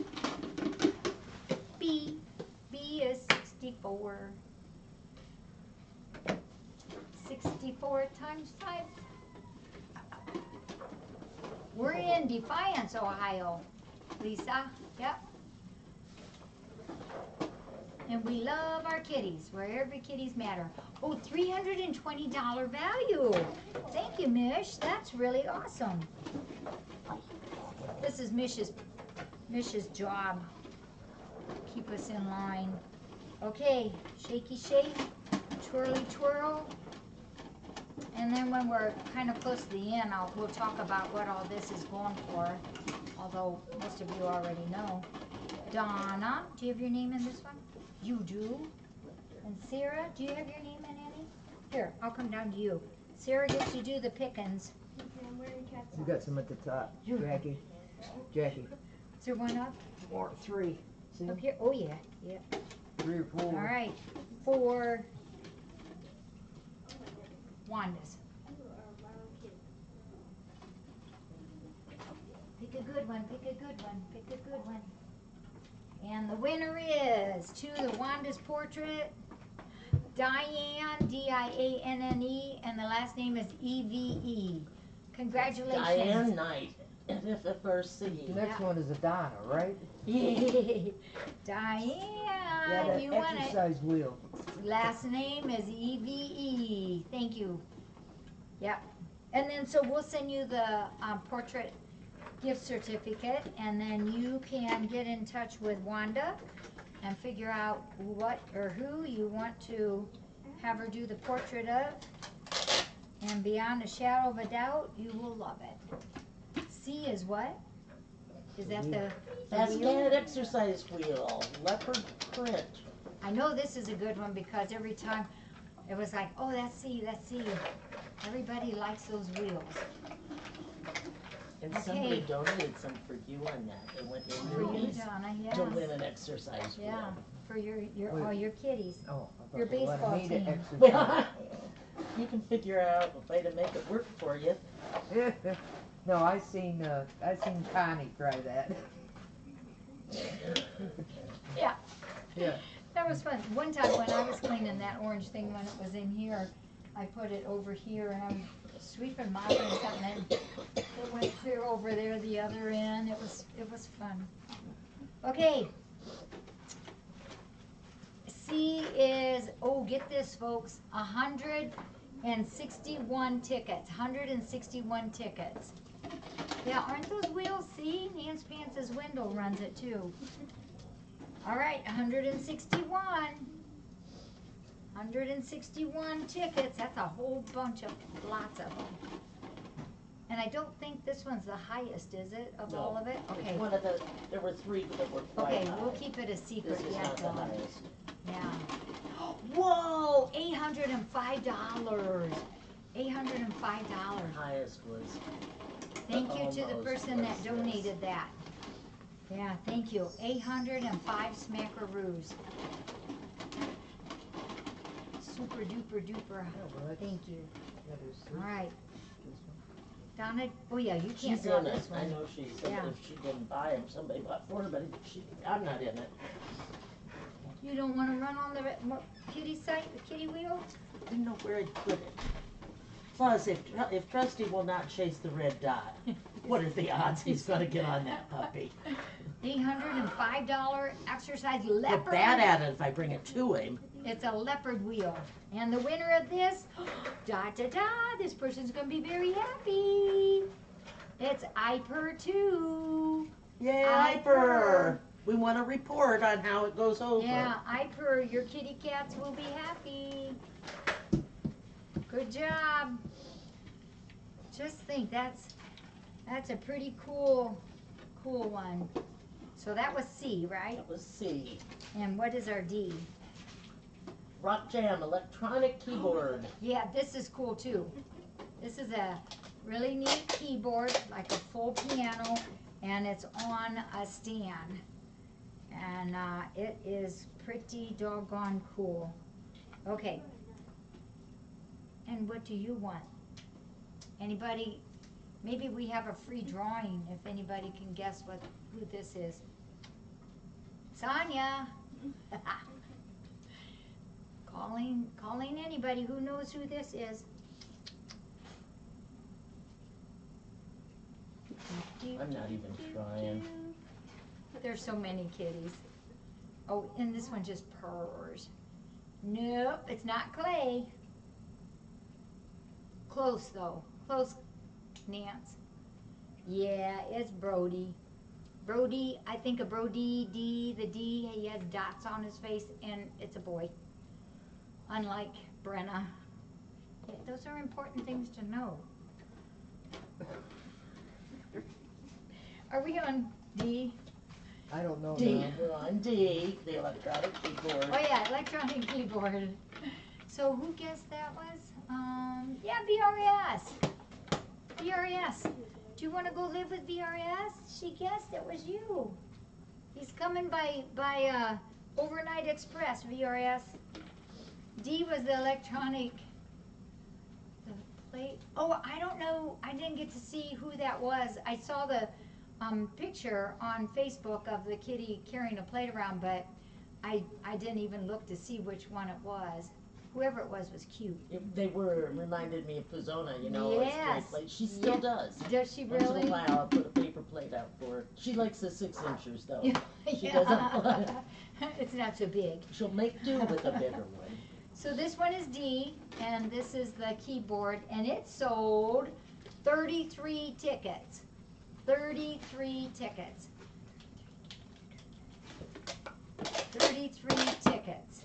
B. B is 64. 64 times 5. We're in Defiance, Ohio. Lisa, yep. And we love our kitties, where every kitties matter. Oh, $320 value. Thank you, Mish. That's really awesome. This is Mish's job. Keep us in line. Okay, shaky shake, twirly twirl. And then when we're kind of close to the end, we'll talk about what all this is going for, although most of you already know. Donna, do you have your name in this one? You do. And Sarah, do you have your name in any? Here, I'll come down to you. Sarah gets to do the pickings. Okay, I'm wearing cat's You got some at the top, You- Jackie. Jackie. Is there one up? Or 3. See? Up here? Oh, yeah, yeah. 3 or 4. All right, for Wanda's. You are a wild kid. Pick a good one, pick a good one, pick a good one. And the winner is to the Wanda's portrait, Diane, D-I-A-N-N-E, and the last name is E-V-E. Congratulations. Diane Knight, FFRC. The next one is a Donna, right? Diane, Yeah, that you won it. exercise wheel. Last name is E-V-E. Thank you. Yep. And then, so we'll send you the portrait gift certificate, and then you can get in touch with Wanda and figure out what or who you want to have her do the portrait of. And beyond a shadow of a doubt, you will love it. C is what? Is that the That's wheel? that exercise wheel, leopard print. I know this is a good one because every time it was like, oh, that's C, that's C. Everybody likes those wheels. And Okay. somebody donated some for you on that. They went in For your you, knees Donna, to yes. win an exercise Yeah, wheel. for your all Wait. your kitties. Oh, I Your thought they wanted baseball me to team. exercise. You can figure out a way to make it work for you. No, I seen Connie try that. Yeah. Yeah. That was fun. One time when I was cleaning that orange thing when it was in here, I put it over here and I'm sweeping, mopping something and it went clear over there the other end. It was fun. Okay. C is, oh, get this folks, 161 tickets, 161 tickets. Yeah, aren't those wheels? See, Nance Pance's window runs it too. All right, 161. 161 tickets. That's a whole bunch of lots of them. And I don't think this one's the highest, is it, of all of it? It's Okay. one of the, there were 3 that were quite Okay, high. we'll keep it a secret This is yet, not the though. highest. Yeah. Whoa, $805. $805. Highest was, Thank you to the Almost person that was this. donated that. Yeah, thank you. 805 smackaroos. Super duper duper. Thank you. All right. Donna, oh yeah, you can't she's draw in it. this I one. know she said Yeah. that if she didn't buy them, somebody bought for her, but I'm not in it. You don't want to run on the kitty site, the kitty wheel? Didn't know where I'd put it. Plus, if Trusty will not chase the red dot, what are the odds he's gonna get on that puppy? $805 exercise Get leopard. bad at it if I bring it to him. It's a leopard wheel. And the winner of this, da da da, this person's gonna be very happy. It's Iper2. Yay, Iper. Iper! We want a report on how it goes over. Yeah, Iper, your kitty cats will be happy. Good job. Just think, that's a pretty cool one. So that was C, right? That was C. And what is our D? Rock Jam electronic keyboard. Yeah, this is cool too. This is a really neat keyboard, like a full piano, and it's on a stand. And it is pretty doggone cool. Okay. And what do you want? Anybody? Maybe we have a free drawing if anybody can guess who this is. Sonia. Calling anybody who knows who this is. I'm not even trying. There's so many kitties. Oh, and this one just purrs. Nope, it's not Clay. Close though. Close, Nance. Yeah, it's Brody. Brody, I think of Brody, the D, he has dots on his face, and it's a boy. Unlike Brenna. Yeah, those are important things to know. Are we on D? I don't know D, now. we're on D, the electronic keyboard. Oh yeah, electronic keyboard. So who guessed that was? Yeah, VRS. VRS. Do you want to go live with VRS? She guessed it was you. He's coming by overnight express, VRS. D was the electronic. The plate. Oh, I don't know. I didn't get to see who that was. I saw the picture on Facebook of the kitty carrying a plate around, but I didn't even look to see which one it was. Whoever it was cute. They reminded me of Puzona, you know, Yes. as straight plate. She still Yeah. does. Does she Once in really? a while, I'll put a paper plate out for her. She likes the 6-inchers though. She Yeah. doesn't want it. It's not so big. She'll make do with a bigger one. So this one is D, and this is the keyboard, and it sold 33 tickets. 33 tickets. 33 tickets.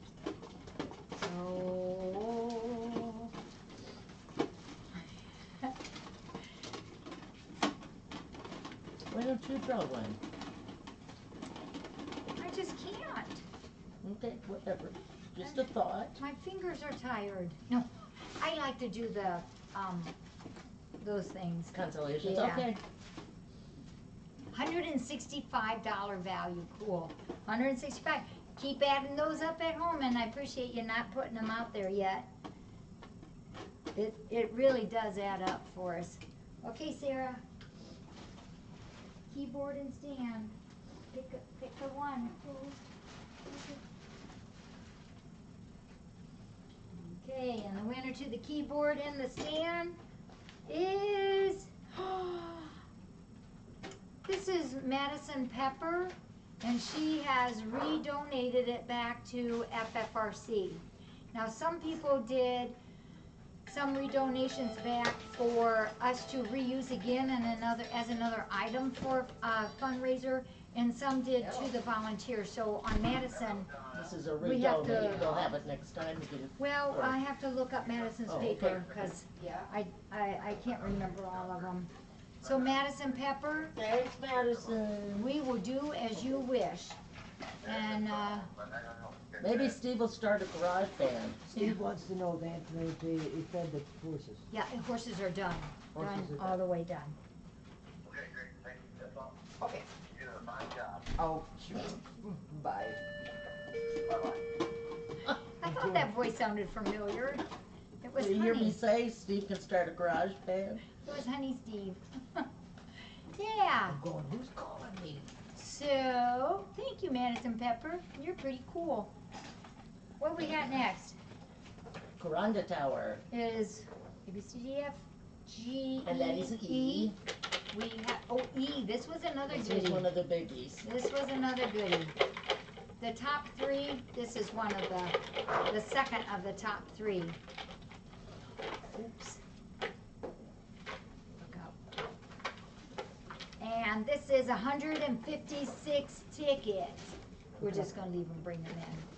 So... Why don't you draw one? I just can't. Okay, whatever. Just a thought. My fingers are tired. No, I like to do the, those things. Consolations, Yeah. okay. $165 value, cool. 165. Keep adding those up at home, and I appreciate you not putting them out there yet. It really does add up for us. Okay, Sarah. Keyboard and stand. Pick a one. Okay, and the winner to the keyboard and the stand is this is Madison Pepper, and she has redonated it back to FFRC. Now, some people did some redonations back for us to reuse again and as another item for a fundraiser, and some did to the volunteers. So on Madison, This is a We have to- redonate. We'll have it next time. You can- well, I have to look up Madison's Oh, okay. paper because Yeah. I can't remember all of them. So Madison Pepper, Thanks, Madison. we will do as you wish. And, Maybe Steve will start a garage band. Steve wants to know that they fed the horses. yeah, and horses are done. Horses Done, are all the way done. Okay, great, thank you, that's all. Okay. You did a fine job. Oh, bye. Bye-bye. I thought that voice sounded familiar. It was Did you hear me Honey. say Steve can start a garage band? It was Honey Steve. Yeah. I'm going, who's calling me? So, thank you, Madison Pepper. You're pretty cool. What we got next Coranda Tower. is ABCDF, G, And that is an E. We have, oh, E, this was another This was goodie. one of the biggies. This was another goodie. The top three, this is one of the second of the top three. Oops. Look up. And this is 156 tickets. We're just gonna leave them, bring them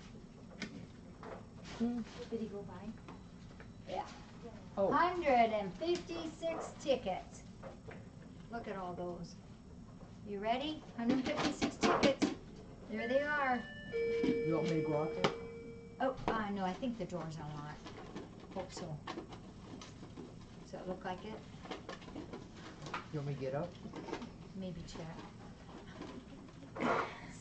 in. Did he go by? Yeah. Oh. 156 tickets. Look at all those. You ready? 156 tickets. There they are. You want me to go out there? Oh, no, I think the door's unlocked. Hope so. Does that look like it? You want me to get up? Maybe check.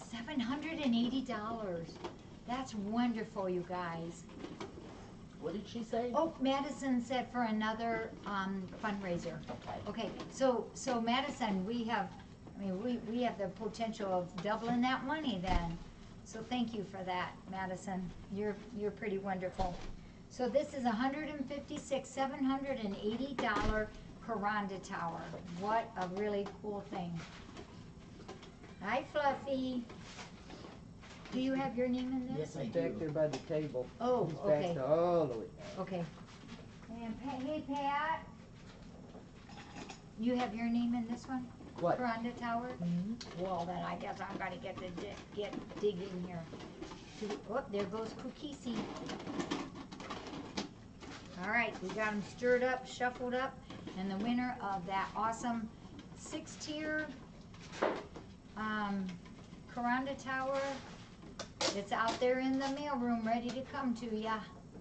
$780. That's wonderful, you guys. What did she say? Oh, Madison said for another fundraiser. Okay. Okay, so Madison, we have the potential of doubling that money then. So thank you for that, Madison. You're pretty wonderful. So this is $780 Coranda Tower. What a really cool thing. Hi, Fluffy. Do you have your name in this? Yes, I He's back do. there by the table. Oh, He's okay. back all the way. Okay. And hey, Pat. You have your name in this one? What? Coranda Tower? Well, then I guess I'm gonna get digging here. Oh, there goes Kukisi. All right, we got them stirred up, shuffled up, and the winner of that awesome 6-tier Coranda Tower. It's out there in the mailroom, ready to come to ya.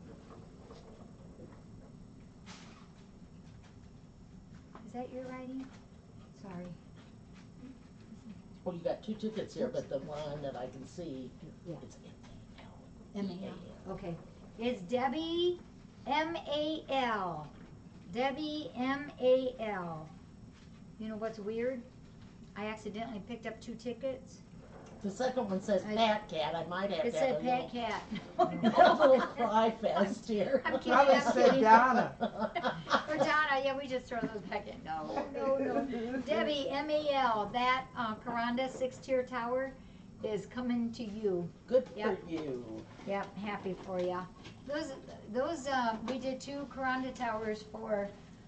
Is that your writing? Sorry. Well, you got 2 tickets here, but the one that I can see, Yeah. it's M-A-L. Okay. It's Debbie M-A-L. Debbie M-A-L. You know what's weird? I accidentally picked up 2 tickets. The second one says Pat Cat. I might have It to have said Pat Cat. a little cry fest here. I'm kidding, Probably I'm said kidding. Donna. Or Donna, yeah, we just throw those back in. No. Debbie, M-A-L, that Coranda 6-tier tower is coming to you. Good Yep. for you. Yep, happy for ya. Those, we did 2 Coranda towers for,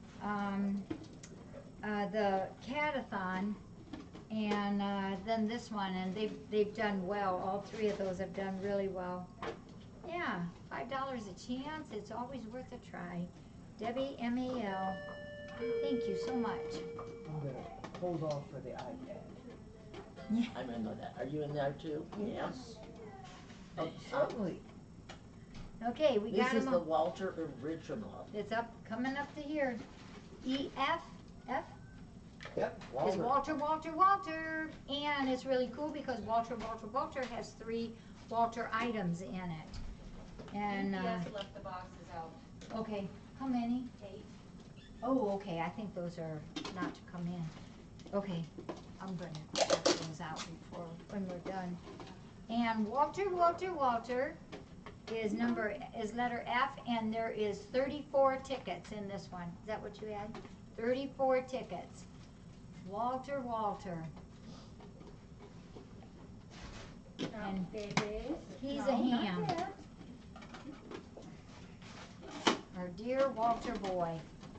the Catathon, and, then this one, and they've done well. All 3 of those have done really well. Yeah, $5 a chance, it's always worth a try. Debbie, M-A-L, thank you so much. I'm gonna hold off for the iPad. I'm in with that. Are you in there too? Yes. Oh, certainly. Okay, we got This is them. the Walter original. It's coming up to here. E-F, F Yep. is Walter, Walter. And it's really cool because Walter has 3 Walter items in it. And, UPS left the boxes out. okay, how many? 8. Oh, okay, I think those are not to come in. Okay, I'm gonna check those out when we're done. And Walter is letter F, and there is 34 tickets in this one. Is that what you had? 34 tickets. Walter. And he's a ham. Our dear Walter boy.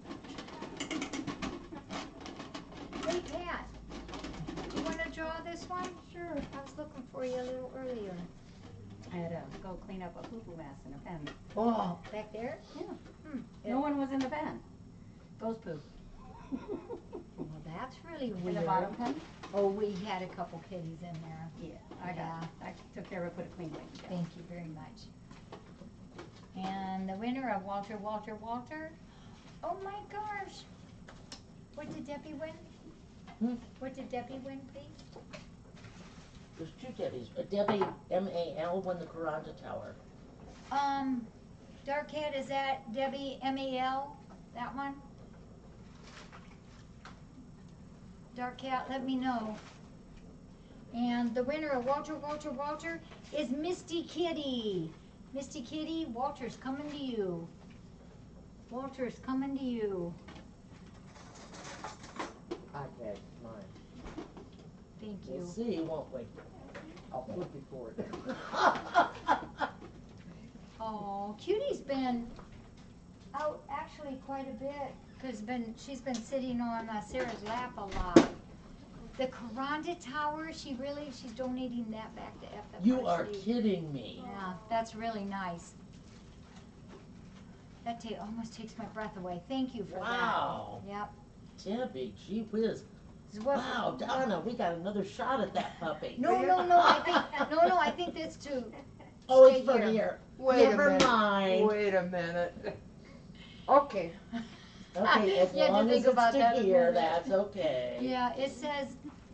Hey Pat, do you wanna draw this one? Sure. I was looking for you a little earlier. I had to go clean up a poo-poo mess in a pen. Oh, back there? No one was in the pen. Ghost poo. Well, that's really In weird. the bottom pen? Oh, we had a couple kitties in there. Yeah, I took care of it, put it clean away. Thank you very much. And the winner of Walter. Oh my gosh. What did Debbie win? What did Debbie win, please? There's 2 Debbies. Debbie M-A-L won the Coranda Tower. Dark Cat, is that Debbie M-A-L? That one? Dark Cat, let me know. And the winner of Walter is Misty Kitty. Misty Kitty, Walter's coming to you. Walter's coming to you. iPad, mine. Thank We'll you. see, won't we? I'll flip it for it. Oh, Cutie's been out actually quite a bit, cause she's been sitting on Sarah's lap a lot. The Coranda Tower, she's donating that back to FFRC. You are kidding me. Yeah, that's really nice. That almost takes my breath away. Thank you for Wow. that. Yep. Debbie, gee whiz. This is what- Wow, Donna, we got another shot at that puppy. No, I think that's too. Oh, stay it's from here. here. Wait a Never minute. mind. Wait a minute. Okay. Okay, as You had to long as think it's about that to a here, minute. that's okay. Yeah, it says,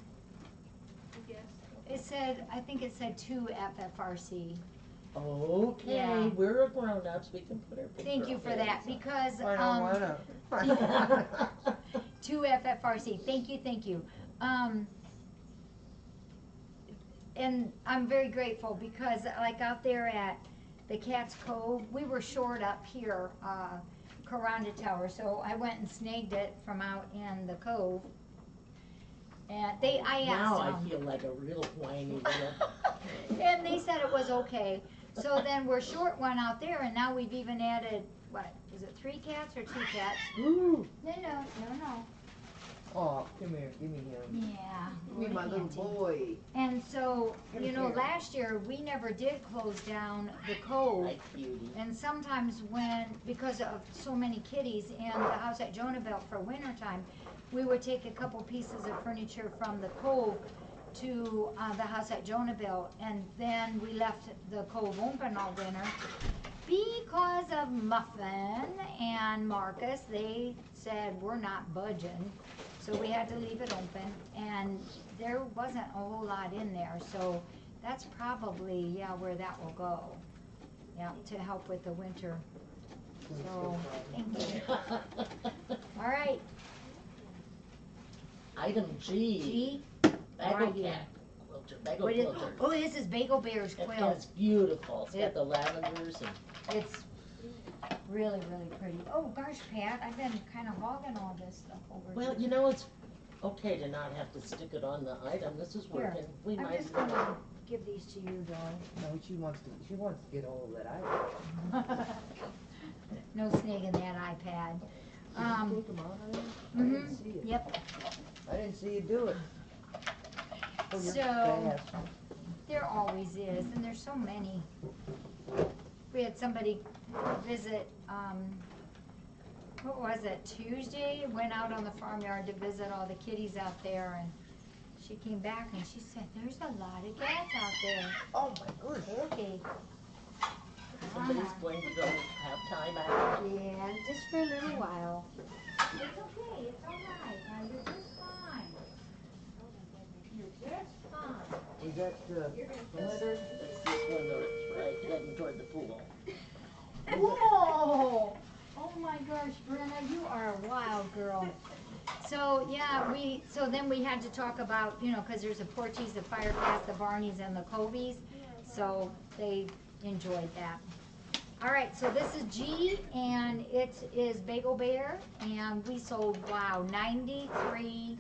Yes. I think it said to FFRC. Okay, Yeah. we're grown-ups, we can put our big Thank you girl for that, heads on. because, I don't wanna. I don't wanna. to FFRC, thank you. And I'm very grateful because like out there at the Cat's Cove, we were short up here, Coranda Tower, so I went and snagged it from out in the cove. And I Now asked I them, feel like a real whiny little. and they said it was okay. So then we're short one out there, and now we've even added, what, is it 3 cats or 2 cats? Ooh, No. Oh, come here, give me him. Yeah. Give me my little Auntie. boy. And so, Come you know, here. last year, we never did close down the cove. my cutie. And sometimes because of so many kitties and the house at Jonah Belt for winter time, we would take a couple pieces of furniture from the cove to, the house at Jonah built, and then we left the cove open all winter because of Muffin and Marcus. They said, we're not budging, so we had to leave it open, and there wasn't a whole lot in there, so that's probably, yeah, where that will go. Yeah, to help with the winter. So, thank you. All right, Item G. G. Bagel Right here. cat quilter, bagel What is, quilter. oh, this is Bagel Bear's And quilt. it's beautiful. It's It- got the lavenders and It's really, really pretty. Oh, gosh, Pat, I've been kind of hogging all this stuff over well, here. you know, it's okay to not have to stick it on the item. This is Here, working. We I'm might just gonna give these to you, though. No, she wants to get hold of that item. No snagging that iPad. Did you take them out already? I Mhm, didn't see it. yep. I didn't see you do it. Oh, you're So- fast. There always is, and there's so many. We had somebody visit, what was it, Tuesday? Went out on the farmyard to visit all the kitties out there, and she came back and she said, there's a lot of cats out there. Oh my goodness. Okay. Somebody's going to go have time out. Yeah, just for a little while. It's okay, it's all right, now you're just fine. You're just fine. Is that, letter? It's this one that's right heading toward the pool. Whoa! Oh my gosh, Brenna, you are a wild girl. So, yeah, so then we had to talk about, you know, because there's a Porties, the Firecats, the Barneys, and the Cobies. So they enjoyed that. All right, so this is G, and it is Bagel Bear, and we sold, wow, 83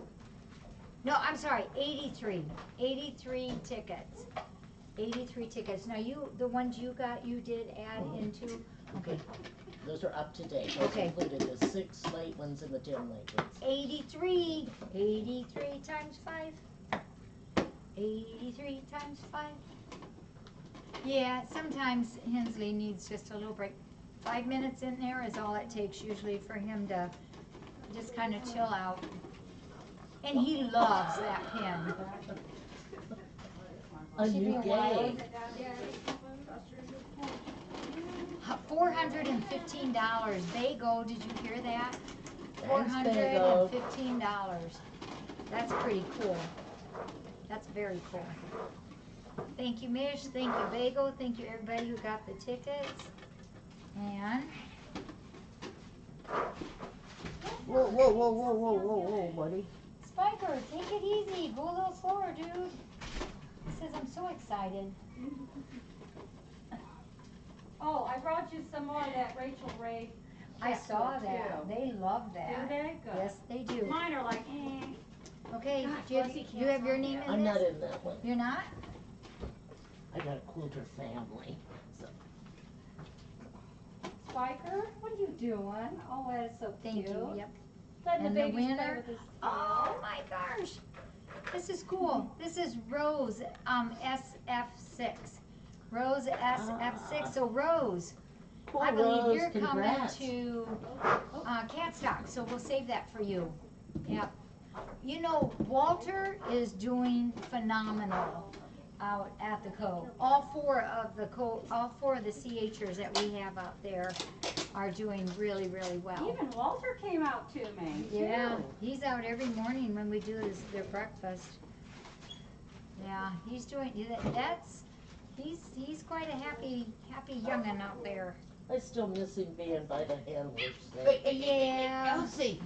tickets. 83 tickets. Now the ones you got, you did add into, okay, Those are up to date. Those Okay. included the 6 late ones and the 10 late ones. 83 times 5. 83 times 5. Yeah, sometimes Hensley needs just a little break. 5 minutes in there is all it takes usually for him to just kind of chill out. And he loves that pen. A Should be new a while. game. $415. Bago, did you hear that? Thanks, Bago. $415. That's pretty cool. That's very cool. Thank you, Mish. Thank you, Bago. Thank you, everybody who got the tickets. And Whoa, buddy. Spiker, take it easy. Go a little slower, dude. He says I'm so excited. Oh, I brought you some more of that Rachel Ray. I cat saw food, that. too. They love Do that. they? Good. Yes, they do. Mine are like, Okay, Gosh, do you have, Lucy you have your can't name find in I'm this? not in that one. You're not? I got a quilter family. So Spiker, what are you doing? Oh, that is so Thank cute. you, yep. Letting And the the babies play winner- with his Oh my gosh, this is cool. This is Rose, SF6. Rose SF6, so Rose, poor I believe Rose, you're congrats. coming to, Cat Stock, so we'll save that for you. Yep. You know, Walter is doing phenomenal out at the Cove. All four of the CHers that we have out there are doing really, really well. Even Walter came out to me. Yeah, too. he's out every morning when we do their breakfast. Yeah, he's doing he's quite a happy youngin' out there. I still miss him being by the handlers. Yeah. Elsie!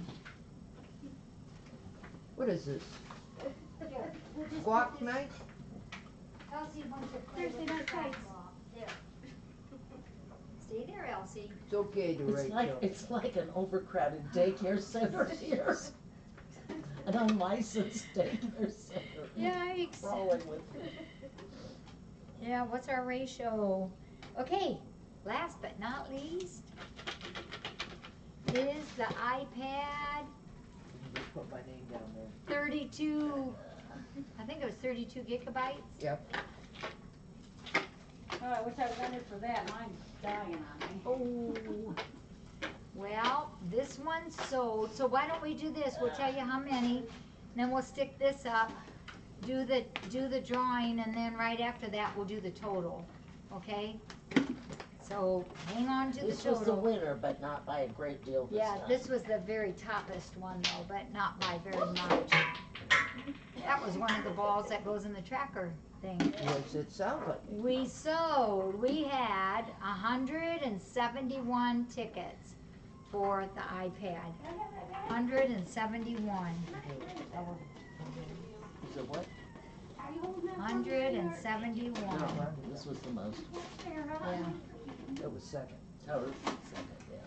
What is this? Squawk night? Elsie wants to play Thursday with night the fights. softball. There. Stay there, Elsie. It's okay to It's like an overcrowded daycare center here. An unlicensed daycare center. Yikes. Crawling with Yeah, what's our ratio? Okay, last but not least is the iPad Just put my name down there. 32, I think it was 32 gigabytes. Yep. Oh, I wish I was entered for that. Mine's dying on me. Oh. Well, this one sold, so why don't we do this? We'll tell you how many, then we'll stick this up. do the drawing, and then right after that, we'll do the total, okay? So, hang on to the This was the total. winner, but not by a great deal this Yeah, time. this was the very toppest one though, but not by very much. That was one of the balls that goes in the tracker thing. Yes, it sounds like it. We had 171 tickets for the iPad. 171. Is it what? 171. No, this was the most. Yeah. It was second. Oh, this is second, yeah.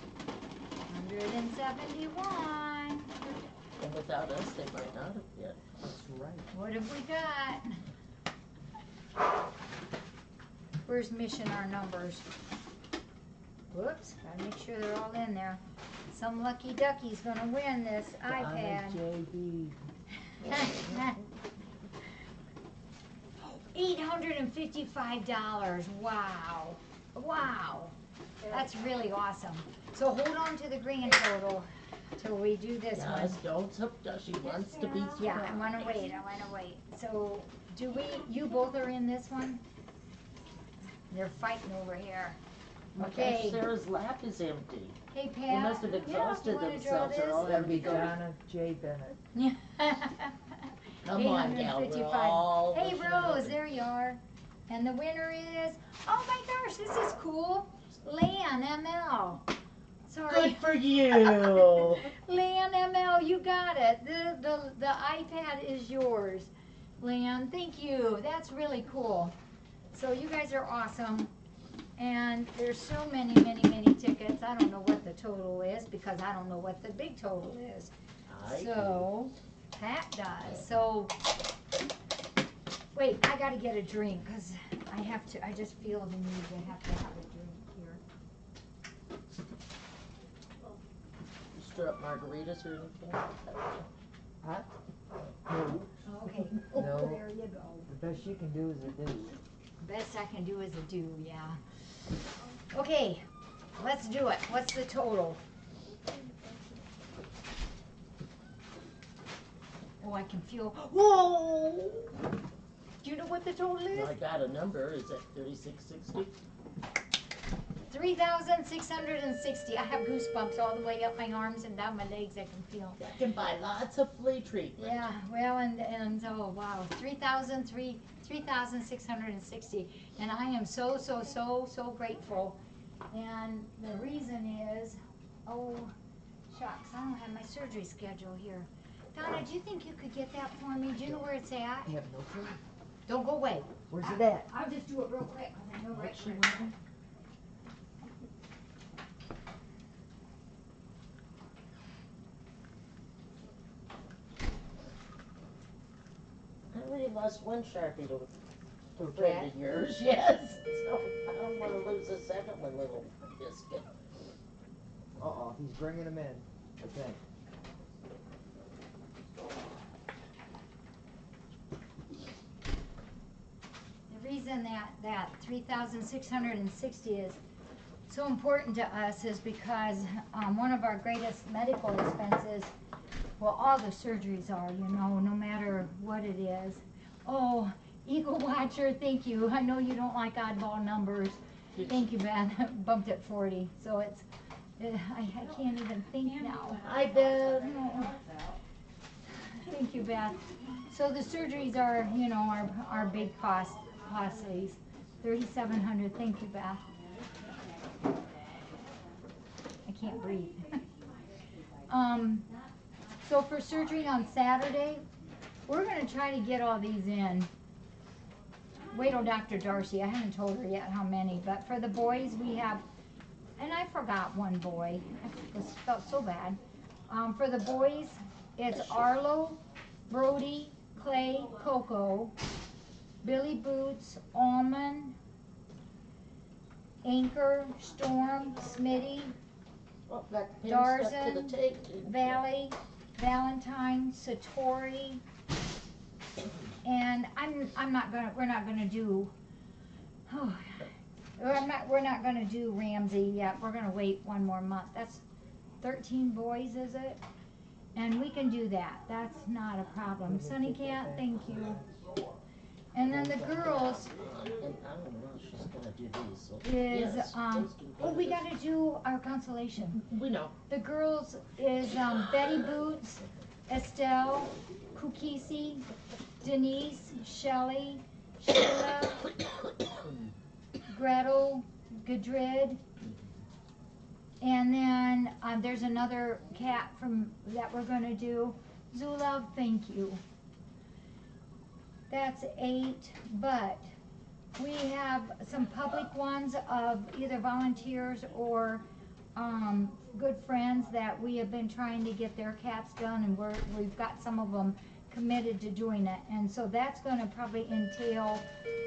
171. And without us, they might not have yet. That's right. What have we got? Where's mission our numbers? Whoops, gotta make sure they're all in there. Some lucky ducky's gonna win this iPad. JB. $855. Wow. Wow. That's really awesome. So hold on to the grand total till we do this one. Yes, don't, she wants to be Yeah, surprised. I wanna wait. So, you both are in this one? They're fighting over here. Okay, Okay. Sarah's lap is empty. Hey, Pat. They must have Yeah, exhausted you wanna draw themselves, or all this? That'd be everybody. Donna J. Bennett. Come on, gal, we're 855. all. Hey, wishing Rose, it. there you are. And the winner is, oh my gosh, this is cool. Lan ML. Sorry. Good for you. Lan ML, you got it. The iPad is yours. Lan, thank you. That's really cool. So you guys are awesome. And there's so many tickets. I don't know what the total is because I don't know what the big total is. I do. So, Pat does. So, wait, I gotta get a drink because I just feel the need to have a drink here. You stir up margaritas or anything? Huh? No, Okay, No. there you go. the best you can do is a do. Best I can do is a do, yeah. Okay, let's do it. What's the total? Oh, I can feel, whoa! Do you know what the total is? I got a number, is that 3660? 3,660. I have goosebumps all the way up my arms and down my legs. I can feel. That can buy lots of flea treatment. Yeah, well, and oh wow, 3,660, and I am so grateful. And the reason is, oh shucks, I don't have my surgery schedule here. Donna, do you think you could get that for me? Do you know where it's at? I have no clue. Don't go away. Where's it at? I'll just do it real quick 'cause I know right What's she where. wearing? I already lost one Sharpie to a friend of yours, yes. So I don't want to lose a second one, little biscuit. Uh-oh, he's bringing them in, I think. The reason that 3,660 is so important to us is because one of our greatest medical expenses, well, all the surgeries are, you know, no matter what it is. Oh, Eagle Watcher, thank you. I know you don't like oddball numbers. Thank you, Beth. Bumped at 40, so it's, I can't even think now. Hi, Beth. Thank you, Beth. So the surgeries are, you know, our big costlies. 3,700. Thank you, Beth. I can't breathe. So for surgery on Saturday, we're gonna try to get all these in. Wait till Dr. Darcy. I haven't told her yet how many, but for the boys we have, and I forgot one boy. I felt so bad. For the boys, it's Arlo, Brody, Clay, Coco, Billy Boots, Almond, Anchor, Storm, Smitty, Oh, got the pin stuck to the Darzan, tape. didn't you? Valley, Valentine, Satori, and we're not gonna do, we're not gonna do Ramsey yet. We're gonna wait one more month. That's 13 boys, is it? And we can do that, that's not a problem. Sunny Cat, thank you. And then the girls And I don't know, she's gonna do these, so. is, Yes, those can go oh, we to- gotta do our consolation. We know. The girls is Betty Boots, Estelle, Kukisi, Denise, Shelley, Sheila, Gretel, Gudrid, and then there's another cat from that we're gonna do. Zula, thank you. That's 8, but we have some public ones of either volunteers or good friends that we have been trying to get their cats done, and we've got some of them committed to doing it. And so that's gonna probably entail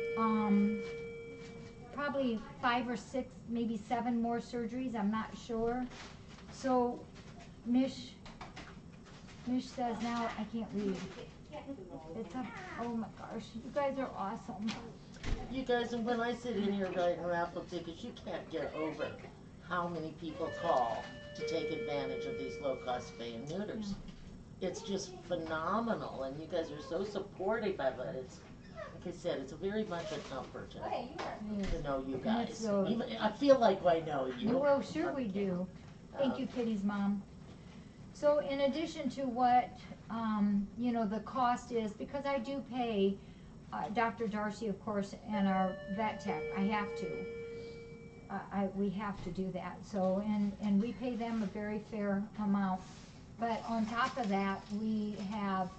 probably 5 or 6, maybe 7 more surgeries, I'm not sure. So Mish says now I can't read. It's up, oh my gosh, you guys are awesome. You guys, and when I sit in here writing raffle tickets, you can't get over how many people call to take advantage of these low-cost spay and neuters. It's just phenomenal, and you guys are so supportive of it. It's, like I said, it's very much a comfort to know you guys. so- Even, I feel like I know you. Well, sure we do. Thank you, Kitty's mom. So in addition to what, you know, the cost is, because I do pay Dr. Darcy, of course, and our vet tech, I have to. We have to do that. So, and we pay them a very fair amount. But on top of that, we have,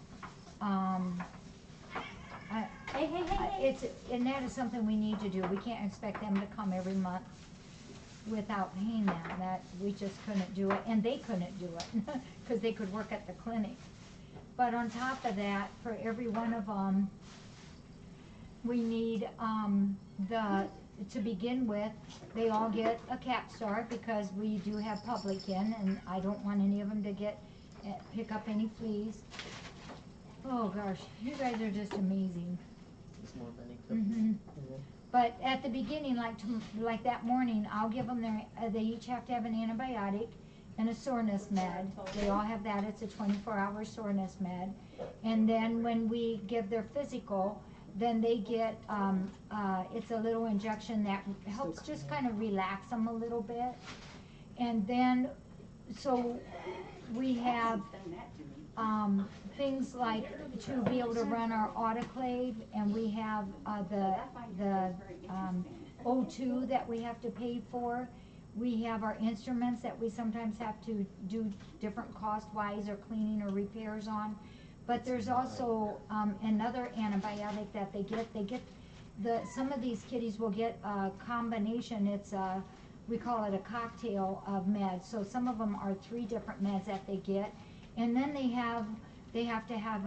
and that is something we need to do. We can't expect them to come every month without paying them. That, we just couldn't do it, and they couldn't do it, because they could work at the clinic. But on top of that, for every one of them, we need, to begin with, they all get a Capstar, because we do have public in, and I don't want any of them to pick up any fleas. Oh gosh, you guys are just amazing. It's more money coming. But at the beginning, like that morning, I'll give them they each have to have an antibiotic and a soreness med. They all have that. It's a 24-hour soreness med. And then when we give their physical, then they get, it's a little injection that helps just kind of relax them a little bit. And then, so we have things like to be able to run our autoclave, and we have the O2 that we have to pay for. We have our instruments that we sometimes have to do different cost-wise or cleaning or repairs on. But there's also another antibiotic that they get. Some of these kitties will get a combination. It's we call it a cocktail of meds. So some of them are 3 different meds that they get, and then they have to have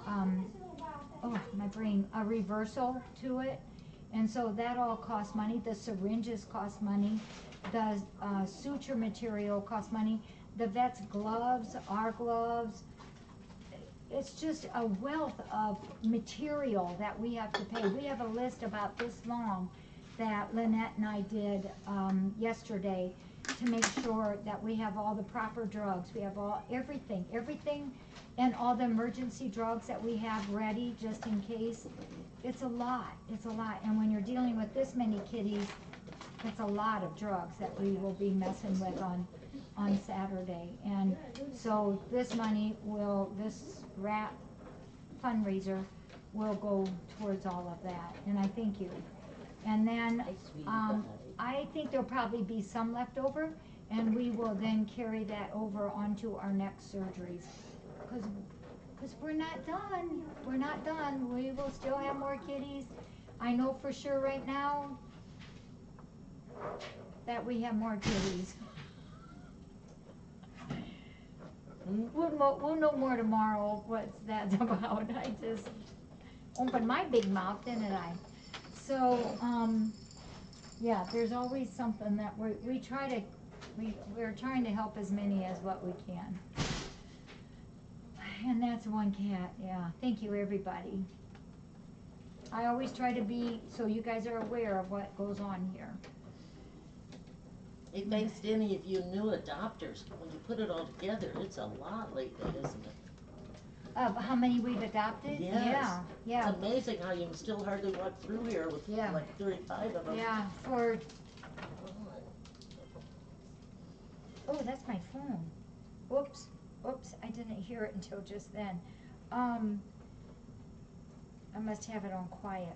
a reversal to it, and so that all costs money. The syringes cost money. The suture material costs money. The vet's gloves, our gloves. It's just a wealth of material that we have to pay. We have a list about this long that Lynette and I did yesterday to make sure that we have all the proper drugs. We have everything, and all the emergency drugs that we have ready just in case. It's a lot. And when you're dealing with this many kitties, it's a lot of drugs that we will be messing with on Saturday. And so this money this rat fundraiser will go towards all of that, and I thank you. And then I think there'll probably be some left over, and we will then carry that over onto our next surgeries, because we're not done. We will still have more kitties. I know for sure right now that we have more kitties. We'll know more tomorrow what that's about. I just opened my big mouth, didn't I? So, yeah, there's always something that we're trying to help as many as what we can. And that's one cat, yeah. Thank you, everybody. I always try to be, so you guys are aware of what goes on here. Hey, thanks to any of you new adopters, when you put it all together, it's a lot lately, isn't it? Of how many we've adopted? Yes. Yeah, yeah, It's amazing how you can still hardly walk through here with Yeah. like 35 of them. yeah, oh, that's my phone. Oops, I didn't hear it until just then. I must have it on quiet.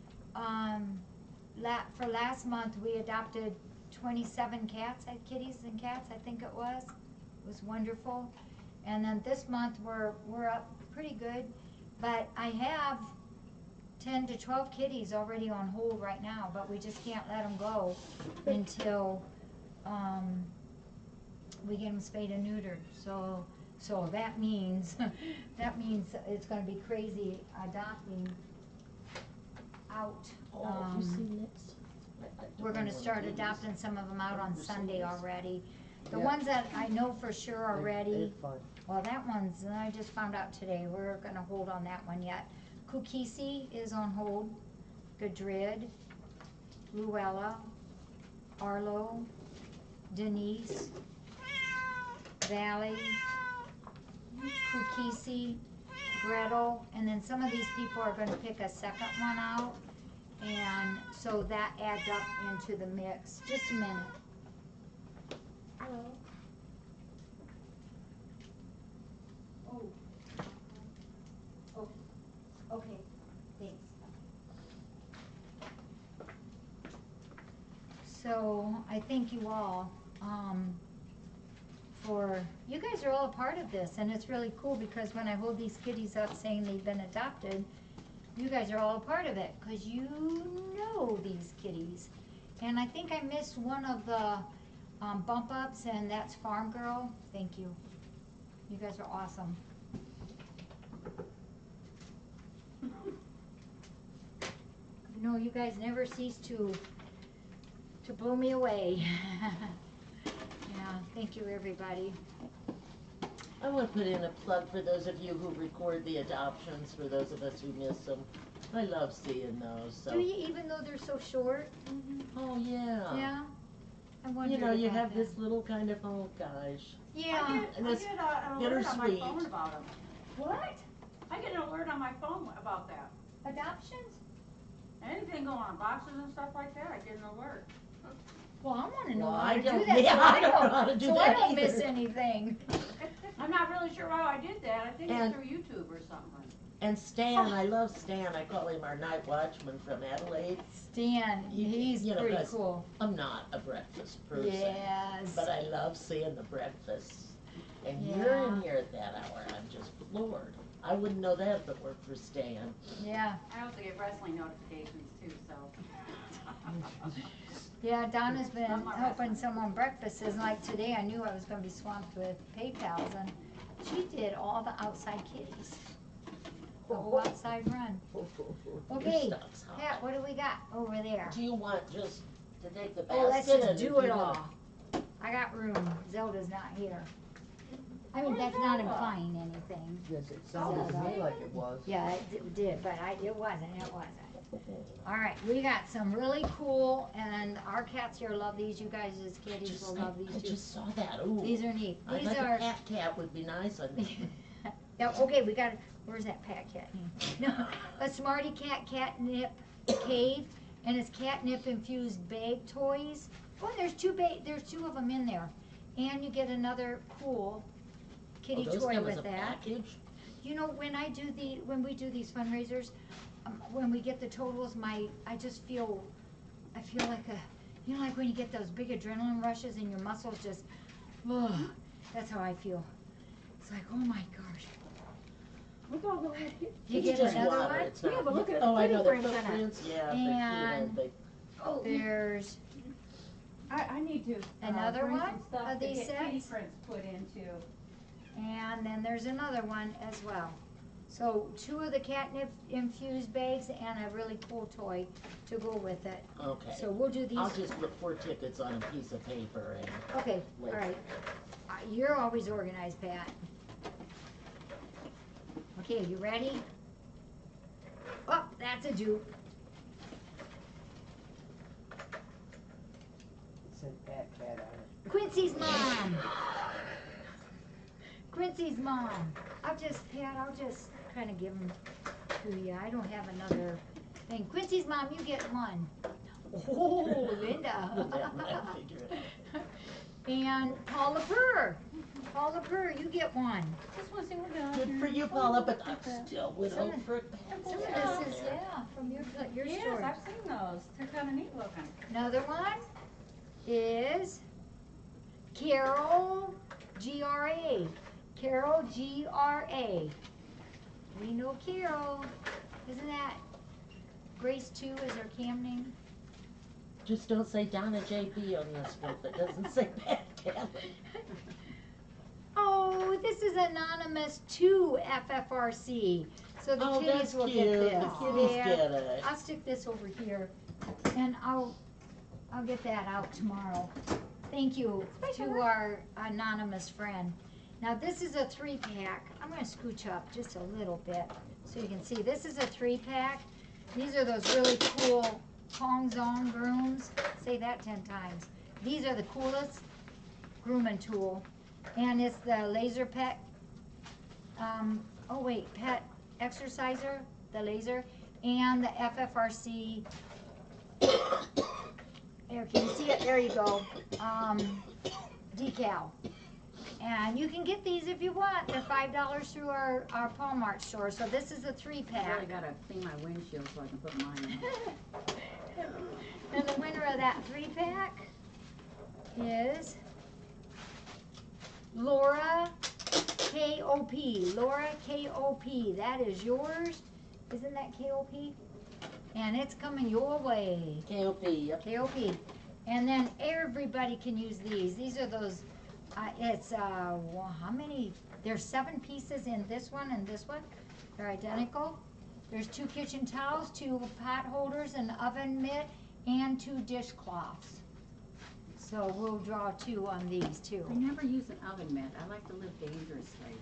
For last month, we adopted 27 kitties and cats, I think it was. It was wonderful. And then this month, we're up pretty good, but I have 10 to 12 kitties already on hold right now, but we just can't let them go until, we get them spayed and neutered. So that means, it's gonna be crazy adopting out. Oh, you see Nick's? We're gonna start adopting some of them out on Sunday already. The Yeah. ones that I know for sure are ready, It's fine. well, that one's, I just found out today, we're gonna hold on that one yet. Kukisi is on hold, Gadrid, Luella, Arlo, Denise, Valley, Kukisi, Gretel, and then some of these people are gonna pick a second one out. And so that adds up into the mix. Just a minute. Hello. Okay, thanks. So I thank you all, you guys are all a part of this, and it's really cool because when I hold these kitties up saying they've been adopted, you guys are all a part of it, cause you know these kitties. And I think I missed one of the, bump ups, and that's Farm Girl. Thank you. You guys are awesome. No, you guys never cease to blow me away. Yeah, thank you, everybody. I want to put in a plug for those of you who record the adoptions, for those of us who miss them. I love seeing those, so. Do you, even though they're so short? Oh, yeah. Yeah? I wondered You know, you about have that. this little kind of, oh gosh. Yeah. And I it's get an alert on my bittersweet. phone about them. What? I get an alert on my phone about that. Adoptions? Anything going on, boxes and stuff like that, I get an alert. Well, I wanna know Well, how I to do don't- that, yeah, so I don't know how to do so that I don't miss either. anything. I'm not really sure how I did that, I think And- it's through YouTube or something. And Stan, I love Stan. I call him our night watchman from Adelaide. Stan, he's You know, pretty guys, cool. I'm not a breakfast person. Yes. But I love seeing the breakfasts. And Yeah. you're in here at that hour, I'm just floored. I wouldn't know that if it weren't for Stan. Yeah. I also get wrestling notifications too, so. Yeah, Donna's been Not my helping wrestling. someone breakfast, and like today, I knew I was gonna be swamped with PayPals, and she did all the outside kitties. The whole outside run. Okay, stuff's hot. Pat, what do we got over there? Do you want just to take the basket? Oh, let's and just if do you it wanna- all. I got room, Zelda's not here. I mean, that's not implying anything. Yes, it sounded to me like it was. Yeah, it did, but it wasn't. All right, we got some really cool, and our cats here love these. You guys as kitties will love I these too. just saw that, ooh. These are neat. I These like are. a cat would be nice on me. Yeah, okay, we got, where's that Pat cat name? No, a Smarty Cat catnip cave, and it's catnip infused bag toys. Oh, there's there's two of them in there. And you get another cool kitty Oh, those toy come as with a that. package? You know, when we do these fundraisers, when we get the totals, I just feel, I feel like you know, like when you get those big adrenaline rushes and your muscles just, ugh, that's how I feel. It's like, oh my gosh. Look at all the little kids. You It's get just another water, one? it's not. Yeah, but look at the Oh, I know, they're footprints in it. footprints, yeah, they're And- cute, aren't they? There's, I need to. Another bring some one stuff of to these get kitty sets? prints put into. and then there's another one as well. So 2 of the catnip infused bags and a really cool toy to go with it. Okay. So we'll do these. I'll just put 4 tickets on a piece of paper and, Okay, all right. You're always organized, Pat. Okay, you ready? Oh, that's a dupe. said Fat Cat on it. Quincy's mom. Quincy's mom. I'll just kind of give them to you. I don't have another thing. Quincy's mom, you get one. Oh, Linda. That figure it out. And Paula Purr. Paula Purr, you get one. Just want to see what else. Good for you, Paula, but I'm still with Some- hope for Some of this is, yeah, from your Yes, story. I've seen those. They're kind of neat looking. Another one is Carol GRA. Carol GRA. We know Carol. Isn't that Grace 2 is her cam name? Just don't say Donna JB on this one that doesn't say Pat Cat. Oh, this is anonymous to FFRC. So the Oh, kiddies that's will cute. get this. The kiddies Yeah. get it. I'll stick this over here and I'll get that out tomorrow. Thank you to our anonymous friend. Now this is a 3-pack. I'm gonna scooch up just a little bit so you can see. This is a 3-pack. These are those really cool Kong Zong grooms. Say that 10 times. These are the coolest grooming tool. And it's the laser pet, pet exerciser, the laser, and the FFRC. There, can you see it? There you go. Decal. And you can get these if you want. They're $5 through our Paul Mart store. So this is a 3-pack. I really gotta clean my windshield so I can put mine in. And the winner of that 3-pack is Laura KOP. Laura KOP. That is yours. Isn't that KOP? And it's coming your way. KOP, yep. KOP. And then everybody can use these. These are those, how many? There's 7 pieces in this one and this one. They're identical. There's 2 kitchen towels, 2 pot holders, an oven mitt, and 2 dishcloths. So we'll draw 2 on these too. I never use an oven mitt. I like to live dangerously.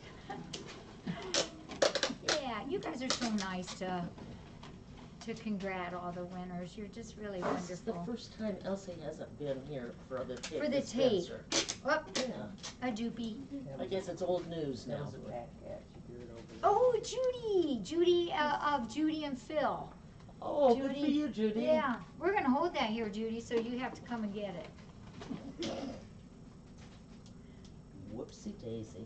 Yeah, you guys are so nice to congrat all the winners. You're just really This is the wonderful. first time Elsie hasn't been here for the tape For the tape. dispenser. Oh, Yeah, a doopy. I guess it's old news That now. was a Fat Cat. She threw it over there. Oh, Judy. Judy of Judy and Phil. Oh, good Judy. for you, Judy. Yeah, we're gonna hold that here, Judy, so you have to come and get it. Whoopsie daisy.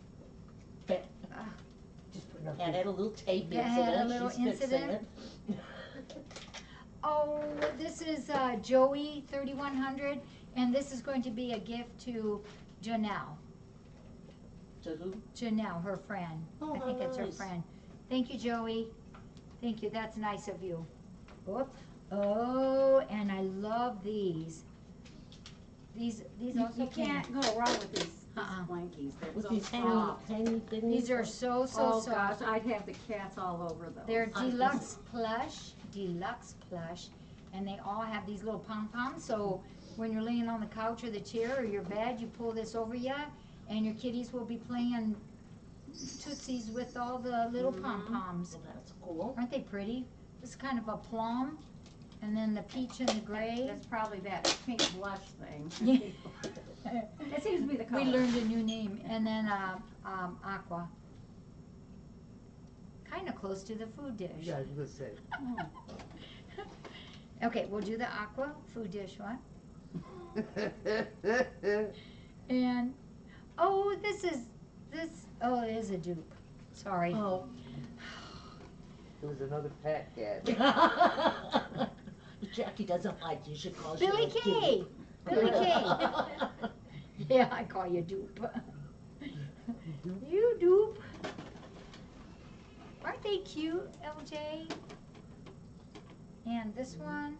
Just putting up. Cat had a little tape Cat had a incident. little She's fixing incident. it. Oh, this is Joey 3100, and this is going to be a gift to Janelle. To who? Janelle, her friend. Oh, I think how it's her nice. friend. Thank you, Joey. Thank you. That's nice of you. Whoop. Oh, and I love these. These also You can't go wrong with these Uh-uh. blankies. They're With so these soft. hanging thingies. These are so Oh soft. gosh, I'd have the cats all over those. They're deluxe plush, and they all have these little pom-poms. So when you're laying on the couch or the chair or your bed, you pull this over you, and your kitties will be playing tootsies with all the little pom-poms. Well, that's cool. Aren't they pretty? This is kind of a plum, and then the peach and the gray. That's probably that pink blush thing. Yeah. That seems to be the color. We learned a new name, and then aqua. Kind of close to the food dish. Yeah, I was gonna say. Oh. Okay, we'll do the aqua food dish one. And, oh, it is a dupe. Sorry. Oh. It was another Fat Cat. Jackie doesn't like you. Should call Billy you a Kay. dude. Billy Kay. Yeah, I call you dupe. You dupe. Aren't they cute, LJ? And this one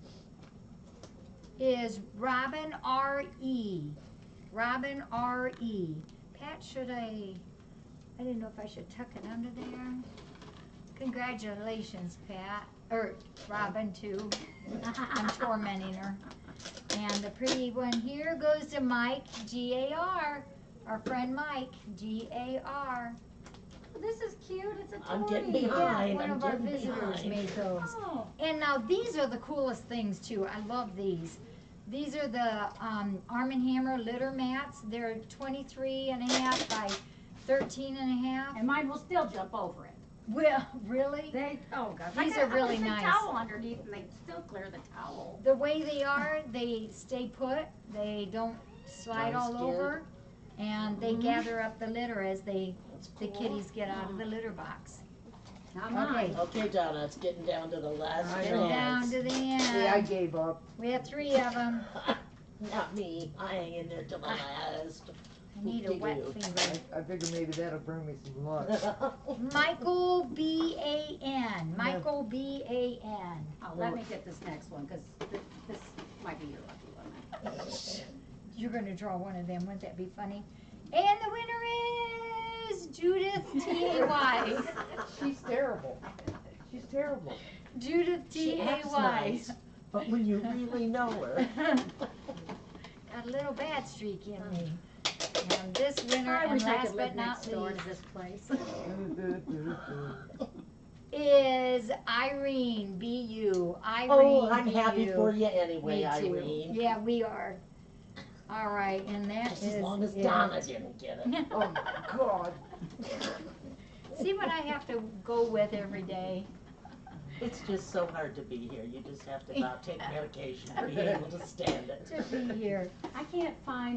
is Robin R.E. Robin R.E. Pat, I didn't know if I should tuck it under there. Congratulations, Pat, or Robin too. I'm tormenting her. And the pretty one here goes to Mike, G-A-R. Our friend Mike, G-A-R. This is cute. It's a toy. I'm getting Yeah, behind. one I'm of our getting visitors behind. made those. Oh. And now these are the coolest things too. I love these. These are the Arm & Hammer litter mats. They're 23.5 by 13.5. And mine will still jump over it. Well, really? They, oh gosh. These I are really put a nice. towel underneath and they still clear the towel. The way they are, they stay put. They don't slide Nice all kid. over. And they gather up the litter as the cool. kitties get out of the litter box. Not Okay. mine. Okay, Donna, it's getting down to the last I Getting know. down chance. to the See, I end. gave up. We have 3 of them. Not me. I hang in there till the last. I need a wet Whoop-de-doo. finger. I figured maybe that'll bring me some luck. Michael B.A.N. Michael B.A.N. Oh, let me get this next one, cause this might be your lucky one. You're gonna draw one of them, wouldn't that be funny? And the winner is Judith T.A.Y. She's terrible. She's terrible. Judith She acts T.A.Y. nice, but when you really know her. Got a little bad streak in me. And this winner, I and wish I last could live but not next door least, to this place. is Irene B.U. Irene Oh, I'm happy B.U. for you anyway, Me too. Irene. Yeah, we are. All right, and that Just is as long as it. Donna didn't get it. Oh my God. See what I have to go with every day. It's just so hard to be here. You just have to about take medication to be able to stand it. To be here. I can't find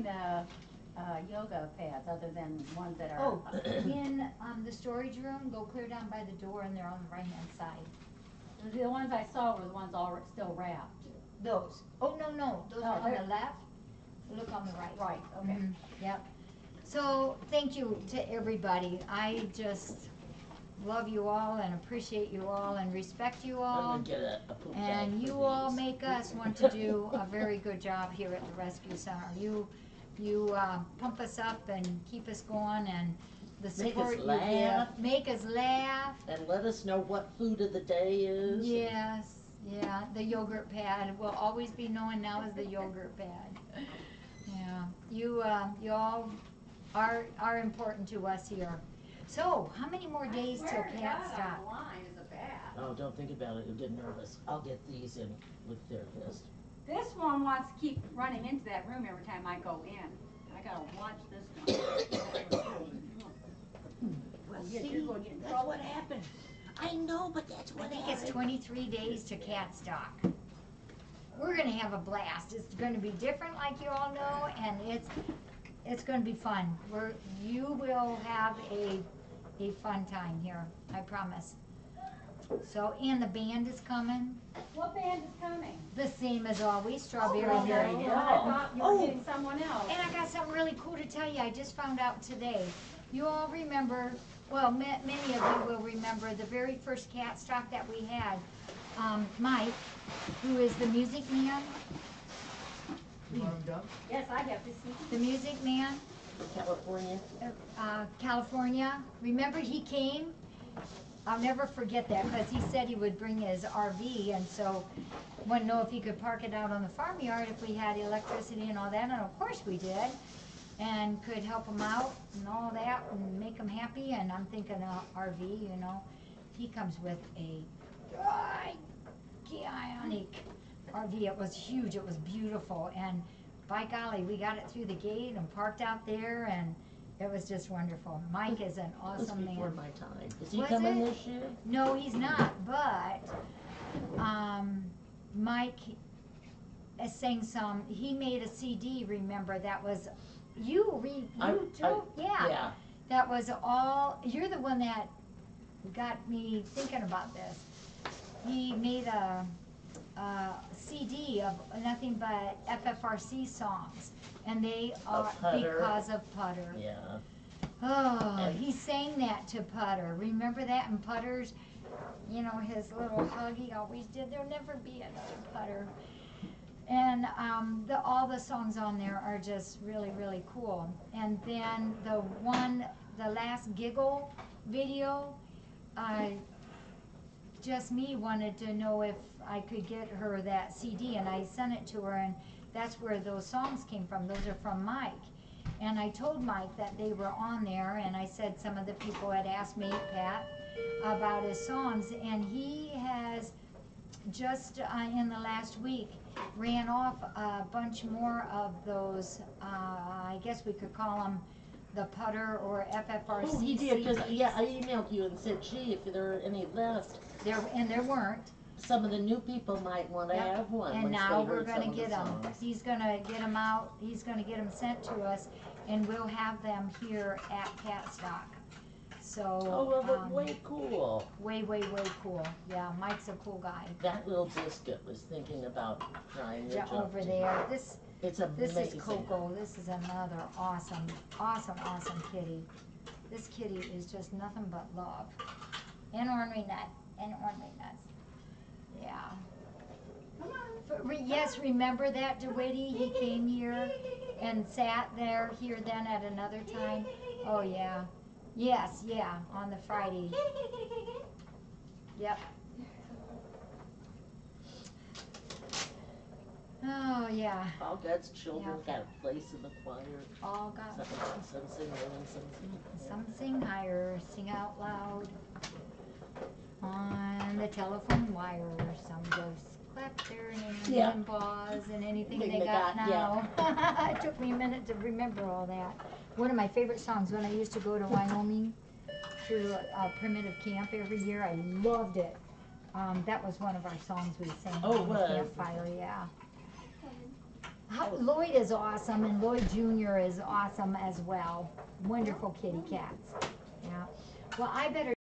yoga pads other than ones that are. Oh, in the storage room, go clear down by the door and they're on the right-hand side. The ones I saw were the ones all still wrapped. Those. Oh, no, those Oh, are on they're- the left. Look on the right. Right, okay. Mhm, Yep. So, thank you to everybody. I just love you all and appreciate you all and respect you I'm all. gonna get a poop bag And for you all these. make us want to do a very good job here at the Rescue Center. You pump us up and keep us going and the Make us support you laugh. give. Make us laugh. And let us know what food of the day is. Yes, yeah, the yogurt pad will always be known now as the yogurt pad. Yeah, you all are important to us here. So, how many more days till Cat Stop? Line is a bat. Oh, don't think about it. You'll get nervous. I'll get these in with their list. This one wants to keep running into that room every time I go in. I gotta watch this one. Well, Yeah, see, you're going to get in that's trouble. what happened. I know, but that's I what think happened. it's 23 days to Cat Stock. We're gonna have a blast. It's gonna be different, like you all know, and it's gonna be fun. You will have a fun time here. I promise. So, and the band is coming. What band is coming? The same as always, Strawberry Oh, Hill. there you go. I thought you were Oh. getting someone else. And I got something really cool to tell you. I just found out today. You all remember, well, many of you will remember the very first Cat Stock that we had. Mike, who is the music man, You want 'em done? Yes, I have to see. the music man, California. California. Remember he came? I'll never forget that because he said he would bring his RV and so wanted to know if he could park it out on the farmyard if we had electricity and all that, and of course we did. And could help him out and all that and make him happy, and I'm thinking RV, you know. He comes with a gigantic RV. It was huge, it was beautiful, and by golly, we got it through the gate and parked out there, and it was just wonderful. Mike is an It was awesome before man. my time. Is he Was coming it? this year? No, he's not, but, Mike sang some, he made a CD, remember, that was, you too? Yeah. That was all, you're the one that got me thinking about this. He made a CD of nothing but FFRC songs, and they are Putter. because of Putter. Yeah. Oh, And- he sang that to Putter. Remember that in Putter's, you know, his little hug he always did. There'll never be another Putter. And all the songs on there are just really, really cool. And then the last Giggle video, just me wanted to know if I could get her that CD, and I sent it to her, and that's where those songs came from. Those are from Mike. And I told Mike that they were on there, and I said some of the people had asked me, Pat, about his songs, and he in the last week, ran off a bunch more of those, I guess we could call them the putter or FFRC Oh, he did, cause, CDs. yeah, I emailed you and said, gee, if there are any left, There weren't. some of the new people might wanna Yep. have one And once they now we're heard gonna some of the get them. songs. He's gonna get them out, he's gonna get them sent to us, and we'll have them here at Catstock. So, Oh, well, but way cool. way cool. Yeah, Mike's a cool guy. That little biscuit was thinking about trying your Yeah, jump. over there. This It's is amazing. Coco. This is another awesome kitty. This kitty is just nothing but love. And ornery nut. And ornery nuts. Yeah. Yes, remember that, DeWitty? He came here and sat there here then at another time. Oh, yeah. Yes, yeah, on the Friday. Yep. Oh, yeah. All God's children got a place in the choir. All got, Some sing and some sing. some sing higher, sing out loud. On the telephone wire, some just clap their hands Yeah. and paws and anything Thing they they got got, now. It took me a minute to remember all that. One of my favorite songs when I used to go to Wyoming to a primitive camp every year, I loved it. That was one of our songs we sang Oh, on the was. campfire, yeah. Lloyd is awesome, and Lloyd Jr. is awesome as well. Wonderful kitty cats. Yeah. Well, I better